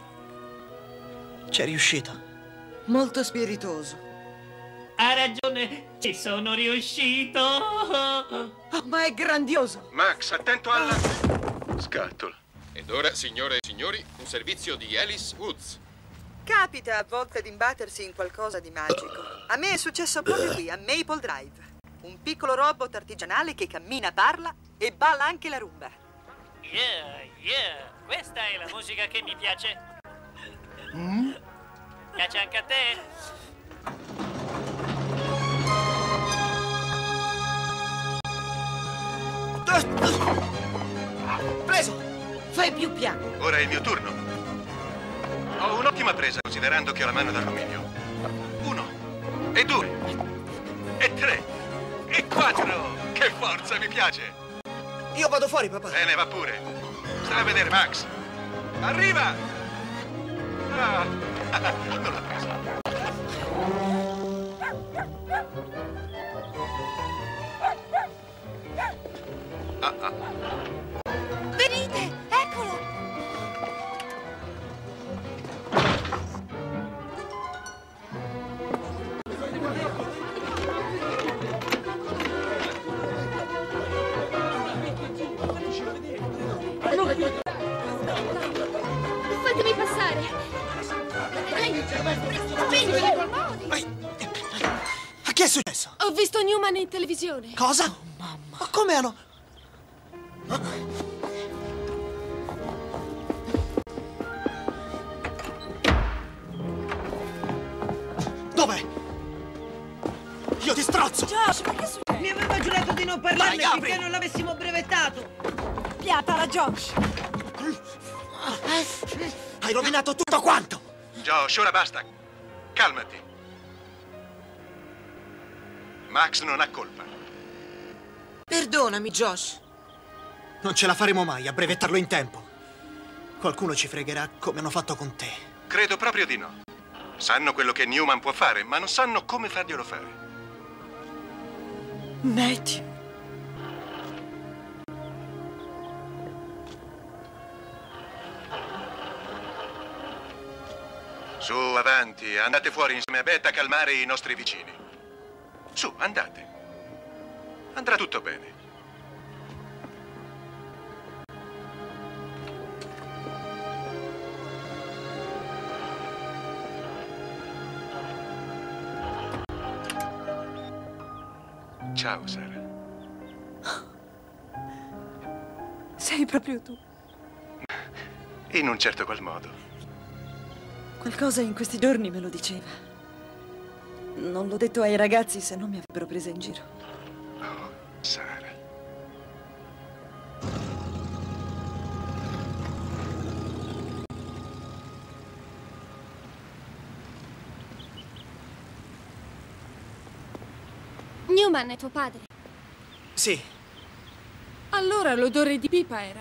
c'è riuscito. Molto spiritoso. Ha ragione, ci sono riuscito. Oh, ma è grandioso. Max, attento alla scatola. Ed ora, signore e signori, un servizio di Alice Woods. Capita a volte di imbattersi in qualcosa di magico. A me è successo proprio qui, a Maple Drive. Un piccolo robot artigianale che cammina, parla e balla anche la rumba. Yeah, yeah, questa è la musica che mi piace. Mm? Piace anche a te? Preso! Fai più piano. Ora è il mio turno. Ho un'ottima presa, considerando che ho la mano d'alluminio. Uno, e due, e tre, e quattro. Che forza, mi piace. Io vado fuori, papà. Bene, va pure. Stai a vedere, Max. Arriva! Ah, non l'ha presa. Ah, ah. Venite, eccolo! Fatemi passare. Dai, spingi. Ma che è successo? Ho visto Newman in televisione. Cosa? Oh, mamma. Ma come hanno... Dov'è? Io ti strozzo! Josh, ma che succede? Mi aveva giurato di non parlarne Vai, apri! finché non l'avessimo brevettato. Piatala, Josh! Hai rovinato tutto quanto! Josh, ora basta. Calmati. Max non ha colpa. Perdonami, Josh. Non ce la faremo mai a brevettarlo in tempo. Qualcuno ci fregherà come hanno fatto con te. Credo proprio di no. Sanno quello che Newman può fare, ma non sanno come farglielo fare. Matthew. Su, avanti, andate fuori insieme a Beth a calmare i nostri vicini. Su, andate. Andrà tutto bene. Ciao, Sara. Sei proprio tu. In un certo qual modo. Qualcosa in questi giorni me lo diceva. Non l'ho detto ai ragazzi, se no mi avrebbero presa in giro. Oh, Sara. Newman è tuo padre? Sì. Allora l'odore di pipa era...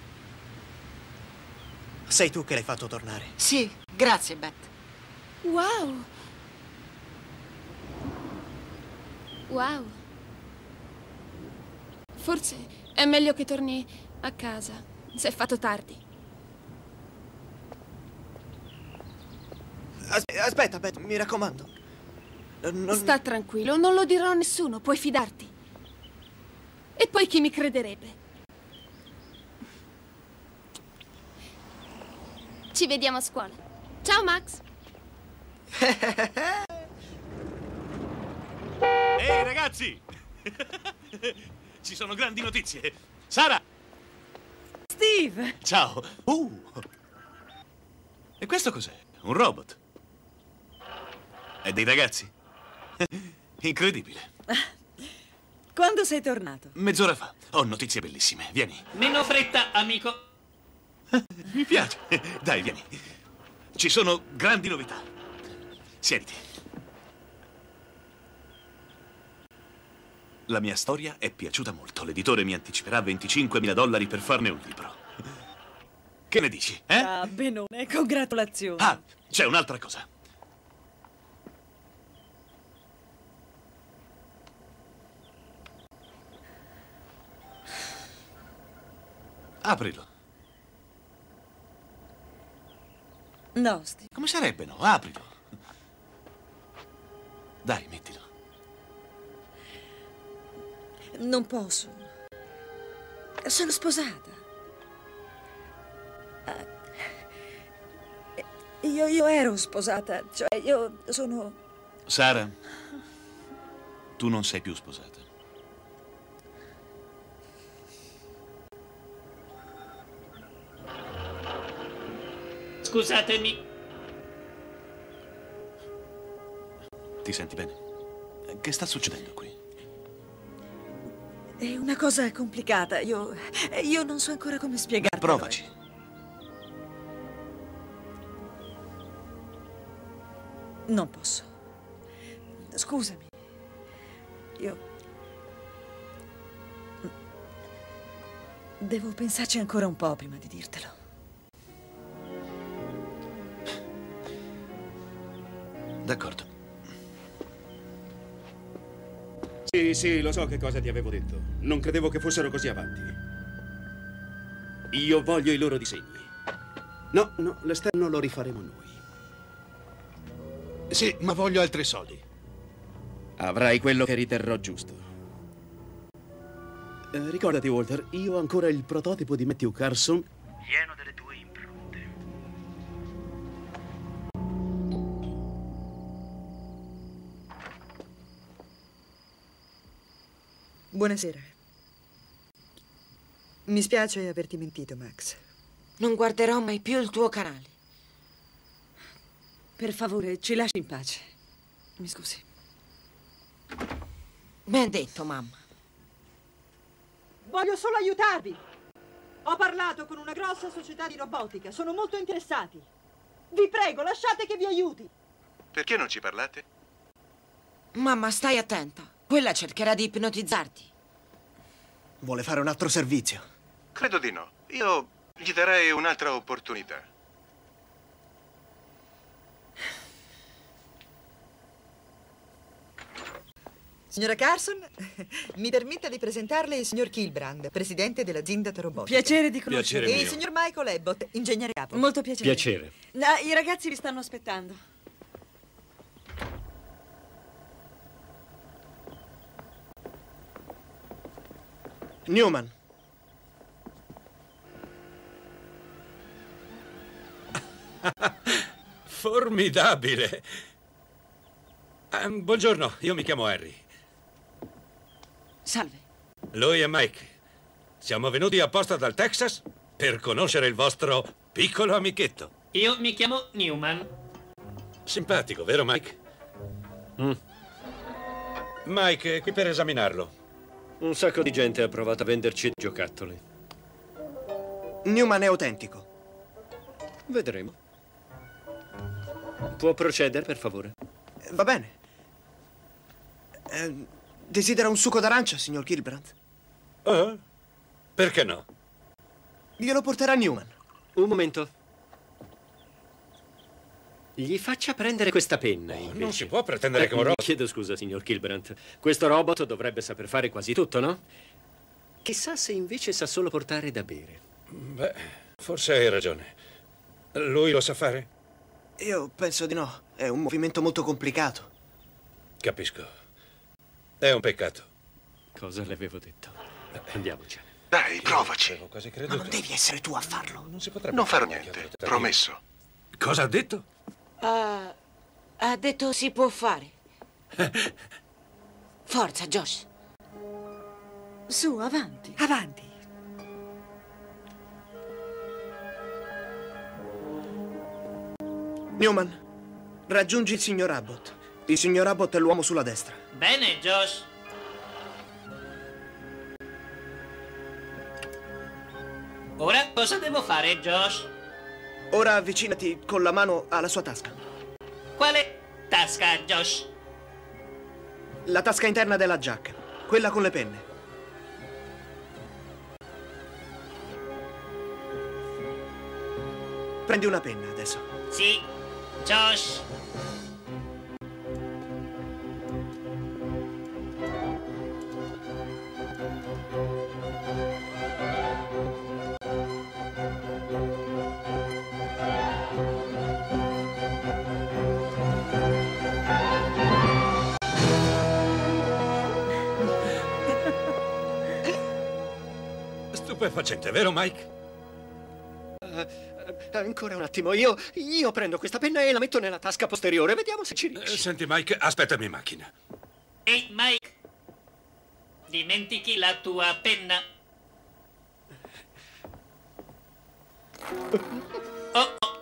Sei tu che l'hai fatto tornare. Sì, grazie, Beth. Wow! Wow. Forse è meglio che torni a casa. Si è fatto tardi. As- aspetta, Beth, mi raccomando. Non... Sta tranquillo, non lo dirò a nessuno, puoi fidarti. E poi chi mi crederebbe? Ci vediamo a scuola. Ciao, Max. Ehi, ragazzi! Ci sono grandi notizie. Sara! Steve! Ciao! Uh. E questo cos'è? Un robot? È dei ragazzi? Incredibile. Quando sei tornato? Mezz'ora fa. Ho notizie bellissime. Vieni. Meno fretta, amico. Mi piace. Dai, vieni. Ci sono grandi novità. Siediti. La mia storia è piaciuta molto. L'editore mi anticiperà venticinquemila dollari per farne un libro. Che ne dici, eh? Ah, benone, congratulazioni. Ah, c'è un'altra cosa. Aprilo. No, Steve. Come sarebbe, no? Aprilo. Dai, mettilo. Non posso. Sono sposata. Io, io ero sposata, cioè io sono... Sara, tu non sei più sposata. Scusatemi. Ti senti bene? Che sta succedendo qui? È una cosa complicata, io... io non so ancora come spiegarlo. Provaci. Non posso. Scusami. Io... Devo pensarci ancora un po' prima di dirtelo. D'accordo. Sì, sì, lo so che cosa ti avevo detto. Non credevo che fossero così avanti. Io voglio i loro disegni. No, no, l'esterno lo rifaremo noi. Sì, ma voglio altri soldi. Avrai quello che riterrò giusto. Eh, ricordati, Walter, io ho ancora il prototipo di Matthew Carson pieno delle tue impronte. Buonasera. Mi spiace averti mentito, Max. Non guarderò mai più il tuo canale. Per favore, ci lasci in pace. Mi scusi. Ben detto, mamma. Voglio solo aiutarvi. Ho parlato con una grossa società di robotica. Sono molto interessati. Vi prego, lasciate che vi aiuti. Perché non ci parlate? Mamma, stai attenta. Quella cercherà di ipnotizzarti. Vuole fare un altro servizio? Credo di no. Io gli darei un'altra opportunità. Signora Carson, mi permetta di presentarle il signor Kilbrand, presidente della Zindata Robotica. Piacere di conoscervi. E il signor Michael Abbott, ingegnere capo. Molto piacere. Piacere. No, i ragazzi vi stanno aspettando. Newman. Formidabile. Ah, buongiorno, io mi chiamo Harry. Salve. Lui è Mike. Siamo venuti apposta dal Texas per conoscere il vostro piccolo amichetto. Io mi chiamo Newman. Simpatico, vero Mike? Mm. Mike è qui per esaminarlo. Un sacco di gente ha provato a venderci giocattoli. Newman è autentico. Vedremo. Può procedere, per favore? Va bene. Eh, desidera un succo d'arancia, signor Kilbrand? Oh, perché no? Glielo porterà Newman. Un momento. Gli faccia prendere questa penna, invece. Non si può pretendere eh, che un robot... Chiedo scusa, signor Kilbrand. Questo robot dovrebbe saper fare quasi tutto, no? Chissà se invece sa solo portare da bere. Beh, forse hai ragione. Lui lo sa fare? Io penso di no. È un movimento molto complicato. Capisco. È un peccato. Cosa le avevo detto? Andiamocene. Dai, provaci. Avevo quasi Ma creduto. non devi essere tu a farlo. Non si potrebbe Non farò fare niente, promesso. Cosa ha detto? Uh, ha detto si può fare. Forza, Josh. Su, avanti. Avanti. Newman, raggiungi il signor Abbott. Il signor Abbott è l'uomo sulla destra. Bene, Josh. Ora cosa devo fare, Josh? Ora avvicinati con la mano alla sua tasca. Quale tasca, Josh? La tasca interna della giacca. Quella con le penne. Prendi una penna adesso. Sì, Josh. Stupefacente, vero Mike? Uh, ancora un attimo, io, io prendo questa penna e la metto nella tasca posteriore. Vediamo se ci riesci. Eh, senti Mike, aspettami in macchina. Ehi, Mike. Dimentichi la tua penna. Oh, oh.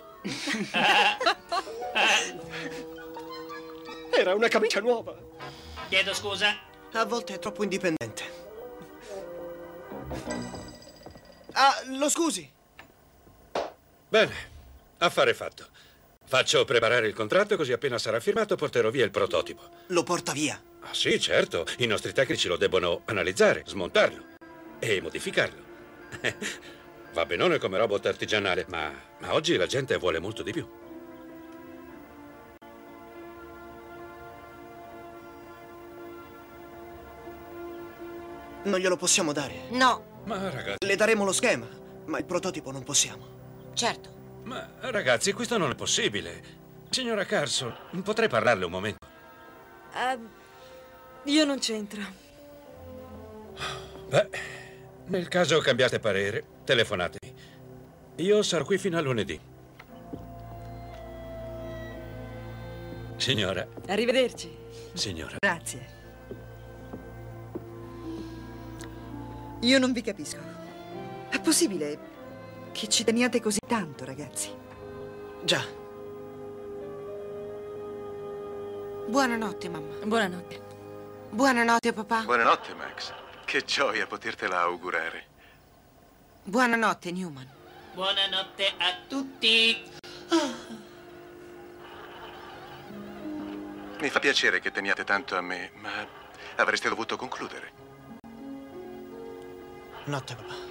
Era una camicia nuova. Chiedo scusa. A volte è troppo indipendente. Ah, lo scusi. Bene, affare fatto. Faccio preparare il contratto, così appena sarà firmato porterò via il prototipo. Lo porta via? Ah, sì, certo. I nostri tecnici lo debbono analizzare, smontarlo e modificarlo. Va benone come robot artigianale, ma, ma oggi la gente vuole molto di più. Non glielo possiamo dare. No. Ma ragazzi... Le daremo lo schema, ma il prototipo non possiamo. Certo. Ma ragazzi, questo non è possibile. Signora Carson, potrei parlarle un momento? Uh, io non c'entro. Beh, nel caso cambiate parere, telefonatemi. Io sarò qui fino a lunedì. Signora. Arrivederci. Signora. Grazie. Io non vi capisco. È possibile che ci teniate così tanto, ragazzi? Già. Buonanotte, mamma. Buonanotte. Buonanotte, papà. Buonanotte, Max. Che gioia potertela augurare. Buonanotte, Newman. Buonanotte a tutti. Mi fa piacere che teniate tanto a me, ma avreste dovuto concludere. Notte, papà.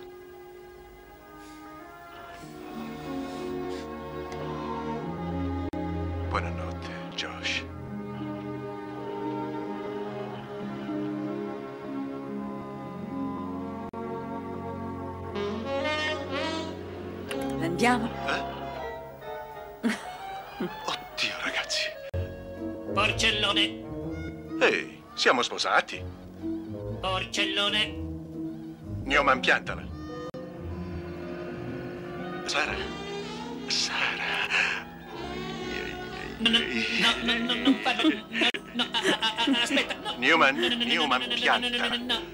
Buonanotte, Josh. Andiamo? Eh? Oddio, ragazzi. Porcellone. Ehi, siamo sposati. Porcellone. Newman, piantala. Sara. Sara. No, no, no, no, non farlo. No, no, a, a, a, aspetta. No. Newman, no, no, no, Newman, no, no, piantala. no, no, no,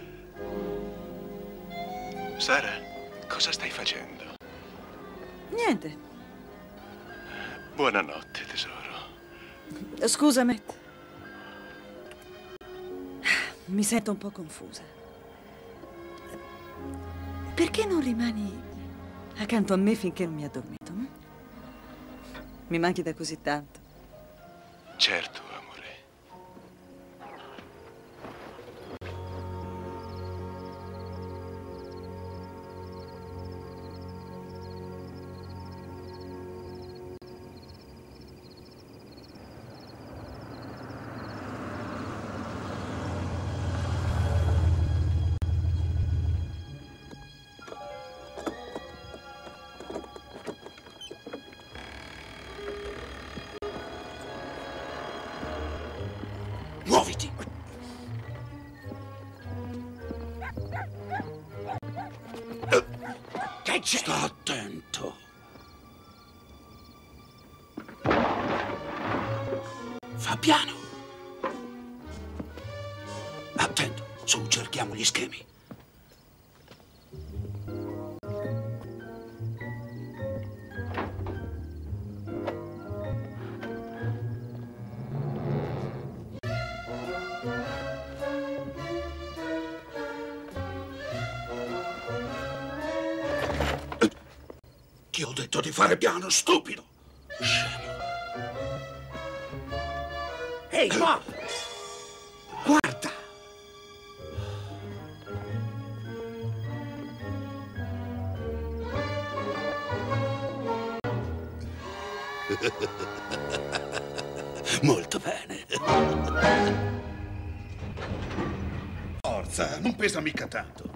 no. Sara, cosa stai facendo? Niente. Buonanotte, tesoro. Scusa, Matt. Mi sento un po' confusa. Perché non rimani accanto a me finché non mi addormento? Hm? Mi manchi da così tanto. Certo, amore. Muoviti! Che c'è? Sta attento. Fa piano. Attento, su, cerchiamo gli schemi. Ti ho detto di fare piano, stupido! Scemo. Ehi, qua! Guarda! Molto bene. Forza, non pesa mica tanto.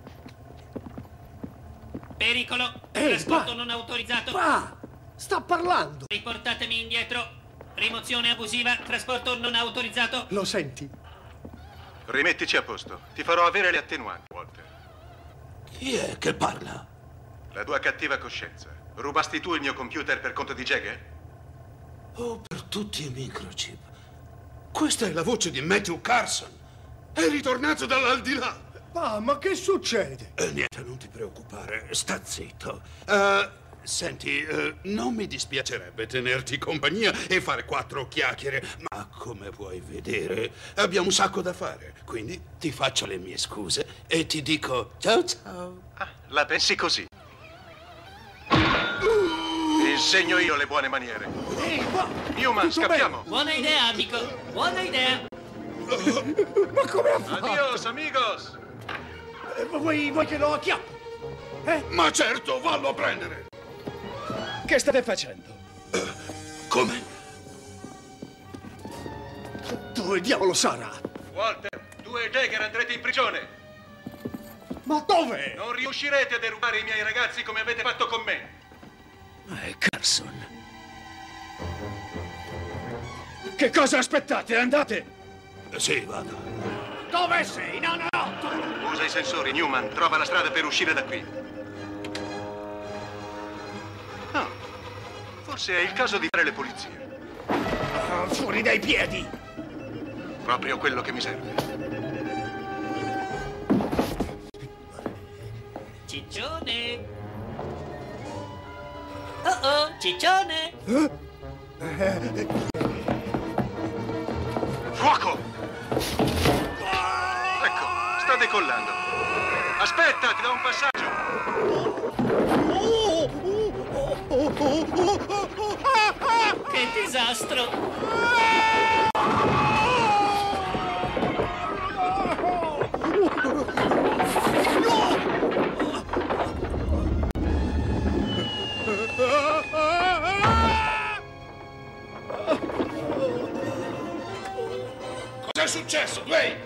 Pericolo. Ehi, Trasporto qua. non autorizzato. Qua! Sta parlando! Riportatemi indietro. Rimozione abusiva. Trasporto non autorizzato. Lo senti? Rimettici a posto. Ti farò avere le attenuanti, Walter. Chi è che parla? La tua cattiva coscienza. Rubasti tu il mio computer per conto di Jagger? Oh, per tutti i microchip. Questa è la voce di Matthew Carson. È ritornato dall'aldilà. Ah, ma che succede? Eh, niente, non ti preoccupare. Sta zitto. Uh, senti, uh, non mi dispiacerebbe tenerti compagnia e fare quattro chiacchiere, ma come puoi vedere, abbiamo un sacco da fare. Quindi ti faccio le mie scuse e ti dico ciao ciao. Ah, la pensi così? insegno io le buone maniere. Newman, scappiamo. Buona idea, amico. Buona idea. Ma come ha fatto? Adios, amigos. Eh, vuoi, vuoi che lo acchiappo? Eh? Ma certo, vallo a prendere. Che state facendo? Come? Dove diavolo sarà? Walter, tu e Dagger andrete in prigione. Ma dove? Non riuscirete a derubare i miei ragazzi come avete fatto con me. Ma è Carson. Che cosa aspettate? Andate! Sì, vado. Dove sei? No, no, no! Usa i sensori, Newman. Trova la strada per uscire da qui. No. Forse è il caso di fare le pulizie. Ah, fuori dai piedi! Proprio quello che mi serve. Ciccione! Oh oh, ciccione! Fuoco! Ecco, sta decollando. Aspetta, ti do un passaggio. Che disastro! Cos'è successo, Dwayne?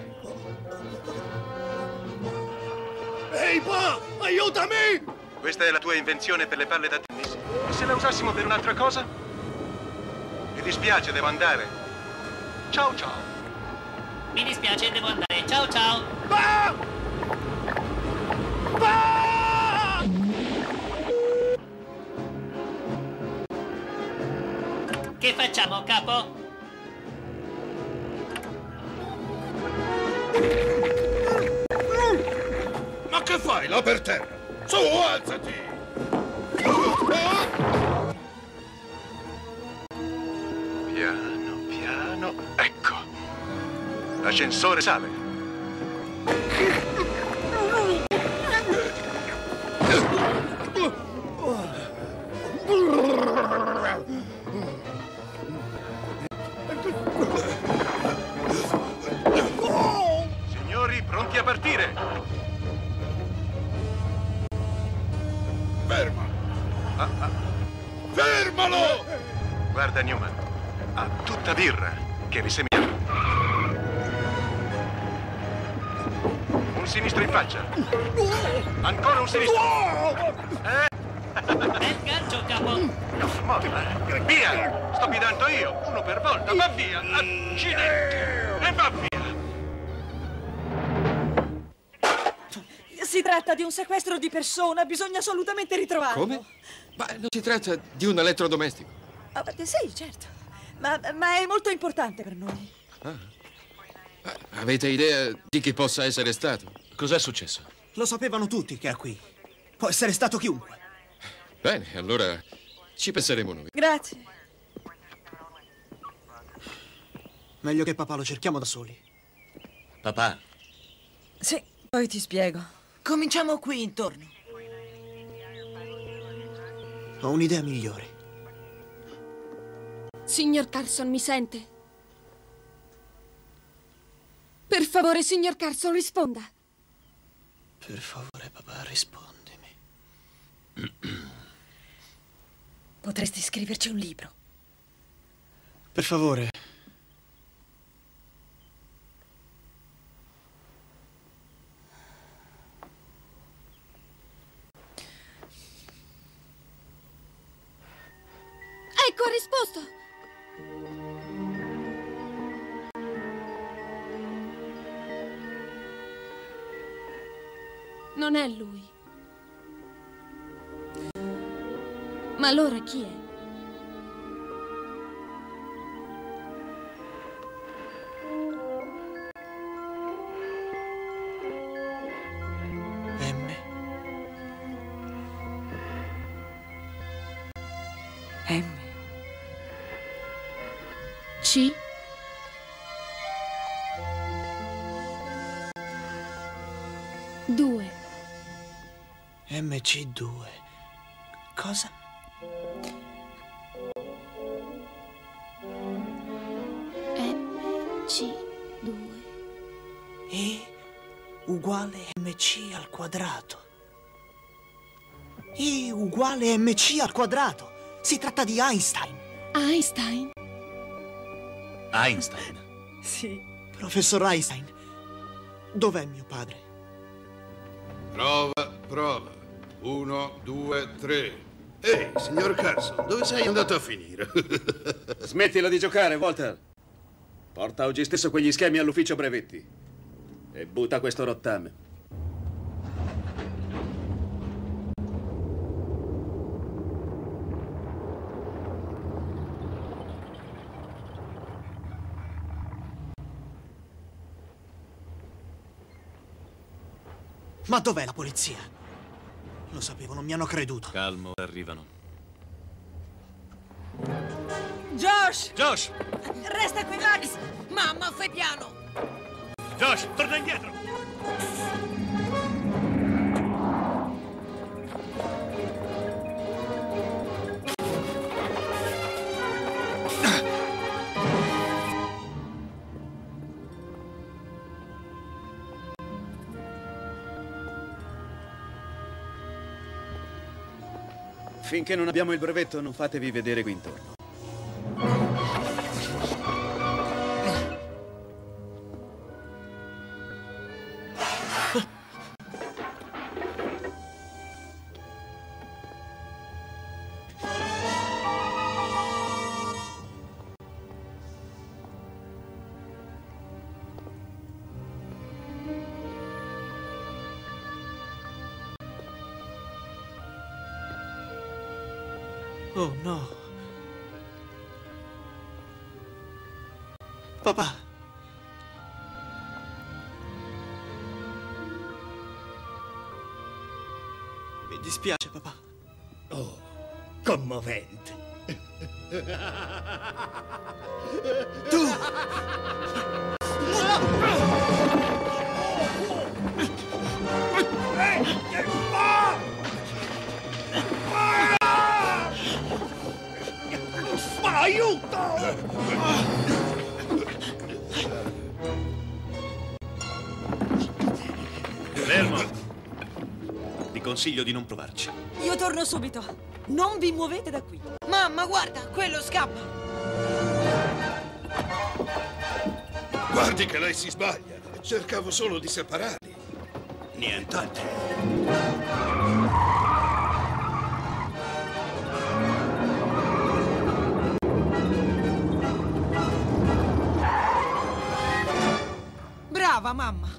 Ehi, pa! Aiutami! Questa è la tua invenzione per le palle da tennis? E se la usassimo per un'altra cosa? Mi dispiace, devo andare. Ciao ciao. Mi dispiace, devo andare. Ciao ciao. Pa! Pa! Che facciamo, capo? Ma che fai là per terra? Su, alzati! Piano, piano. Ecco. L'ascensore sale. Signori, pronti a partire? Ferma! Ah, ah. Fermalo! Guarda, Newman, ha tutta birra che risemiamo. Un sinistro in faccia. Ancora un sinistro. Eh? Bel gancio, capo. Molla. Via! Sto guidando io. Uno per volta. Va via. Accidenti. E va via. Si tratta di un sequestro di persona, bisogna assolutamente ritrovarlo. Come? Ma non si tratta di un elettrodomestico. Ah, sì, certo. Ma, ma è molto importante per noi. Ah. Avete idea di chi possa essere stato? Cos'è successo? Lo sapevano tutti che è qui. Può essere stato chiunque. Bene, allora ci penseremo noi. Grazie. Meglio che papà lo cerchiamo da soli. Papà. Sì, poi ti spiego. Cominciamo qui intorno. Ho un'idea migliore. Signor Carson, mi sente? Per favore, signor Carson, risponda. Per favore, papà, rispondimi. Potresti scriverci un libro. Per favore. Ecco, ha risposto. Non è lui. Ma allora chi è? M. M. C. Due. M C due. Cosa? C due. E uguale mc al quadrato. E uguale mc al quadrato. Si tratta di Einstein. Einstein? Einstein? Sì. Professor Einstein, dov'è mio padre? Prova, prova. Uno, due, tre. Ehi, signor Carson, dove sei andato a finire? Smettila di giocare, Walter. Porta oggi stesso quegli schemi all'ufficio brevetti. E butta questo rottame. Ma dov'è la polizia? Lo sapevo, non mi hanno creduto. Calmo, arrivano. Josh! Josh! Resta qui, Max! Mamma, fai piano! Josh, torna indietro! Finché non abbiamo il brevetto, non fatevi vedere qui intorno. Oh no. Papà. Mi dispiace, papà. Oh, commovente. Tu! Aiuto! Fermo! Ti consiglio di non provarci. Io torno subito. Non vi muovete da qui. Mamma, guarda, quello scappa. Guardi che lei si sbaglia. Cercavo solo di separarli. Nient'altro. Brava, mamma.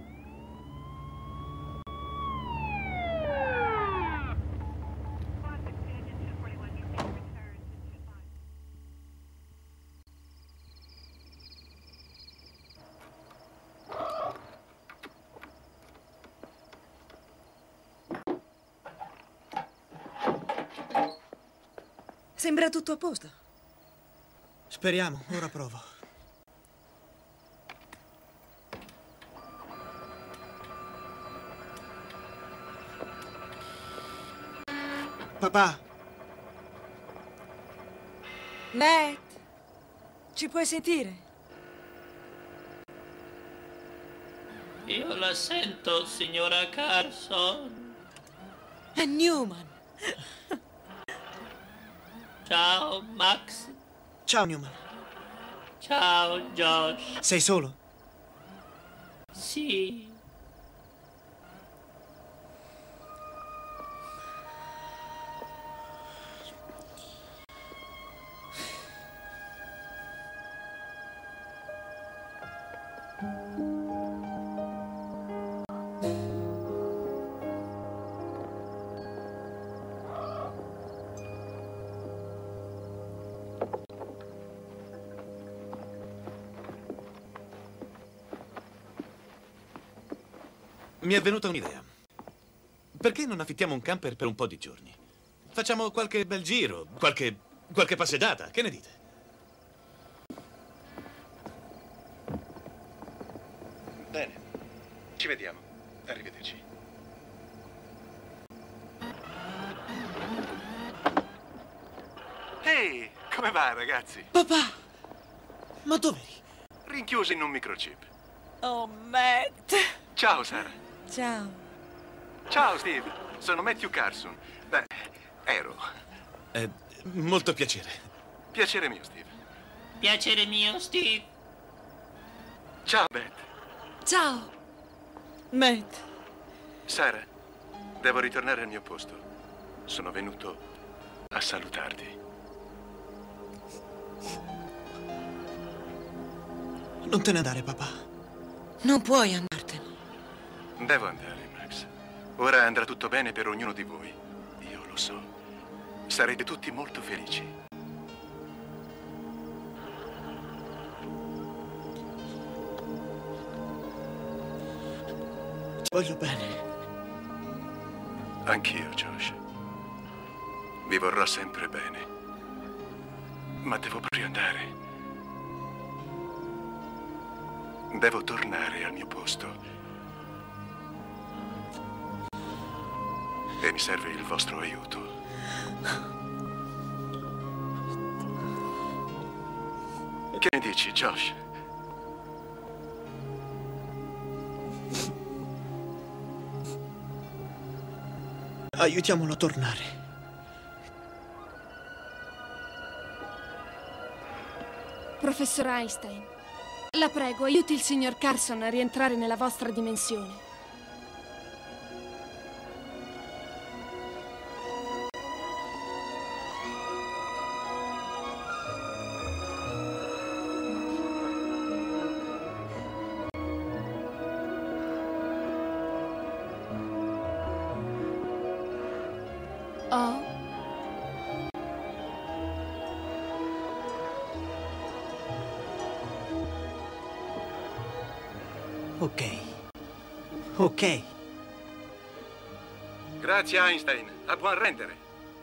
Sembra tutto a posto. Speriamo, ora provo. Papà. Matt, ci puoi sentire? Io la sento, signora Carson. È Newman. Ciao, Max. Ciao, Newman. Ciao, Josh. Sei solo? Sì. Mi è venuta un'idea. Perché non affittiamo un camper per un po' di giorni? Facciamo qualche bel giro, qualche, qualche passeggiata, che ne dite? Bene, ci vediamo. Arrivederci. Ehi, come va, ragazzi? Papà! Ma dov'eri? rinchiuso in un microchip. Oh, Matt. Ciao, Sara. Ciao. Ciao, Steve. Sono Matthew Carson. Beh, ero. Eh, molto piacere. Piacere mio, Steve. Piacere mio, Steve. Ciao, Beth. Ciao. Matt. Sara, devo ritornare al mio posto. Sono venuto a salutarti. Non te ne andare, papà. Non puoi andartene. Devo andare, Max. Ora andrà tutto bene per ognuno di voi. Io lo so. Sarete tutti molto felici. Ti voglio bene. Anch'io, Josh. Vi vorrò sempre bene. Ma devo proprio andare. Devo tornare al mio posto. E mi serve il vostro aiuto. Che ne dici, Josh? Aiutiamolo a tornare. Professor Einstein, la prego, aiuti il signor Carson a rientrare nella vostra dimensione. Oh. Ok. Ok. Grazie, Einstein. A buon rendere.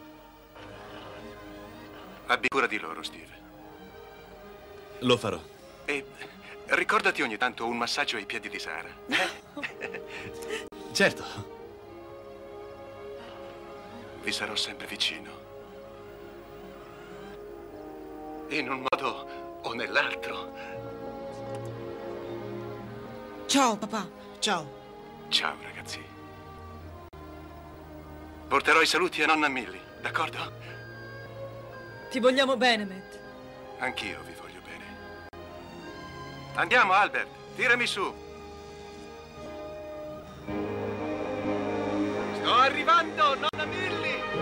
Abbi cura di loro, Steve. Lo farò. E ricordati ogni tanto un massaggio ai piedi di Sara. Certo. Vi sarò sempre vicino. In un modo o nell'altro. Ciao, papà. Ciao. Ciao, ragazzi. Porterò i saluti a nonna Millie, d'accordo? Ti vogliamo bene, Matt. Anch'io vi voglio bene. Andiamo, Albert. Tirami su. Sto arrivando, nonna Millie.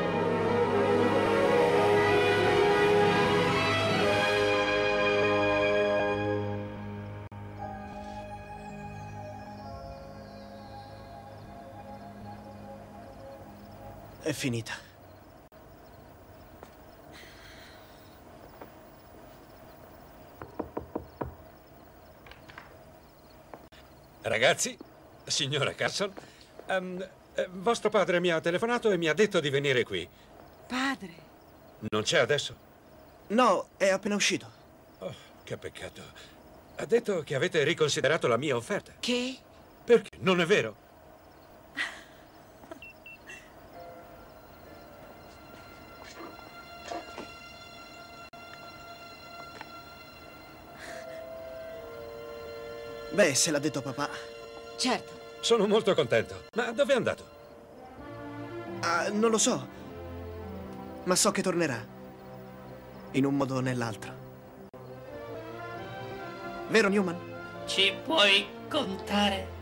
È finita. Ragazzi, signora Carson, um, eh, vostro padre mi ha telefonato e mi ha detto di venire qui. Padre. Non c'è adesso? No, è appena uscito. Oh, che peccato. Ha detto che avete riconsiderato la mia offerta. Che? Perché? Non è vero? Beh, se l'ha detto papà. Certo. Sono molto contento. Ma dove è andato? Ah, non lo so. Ma so che tornerà. In un modo o nell'altro. Vero, Newman? Ci puoi contare?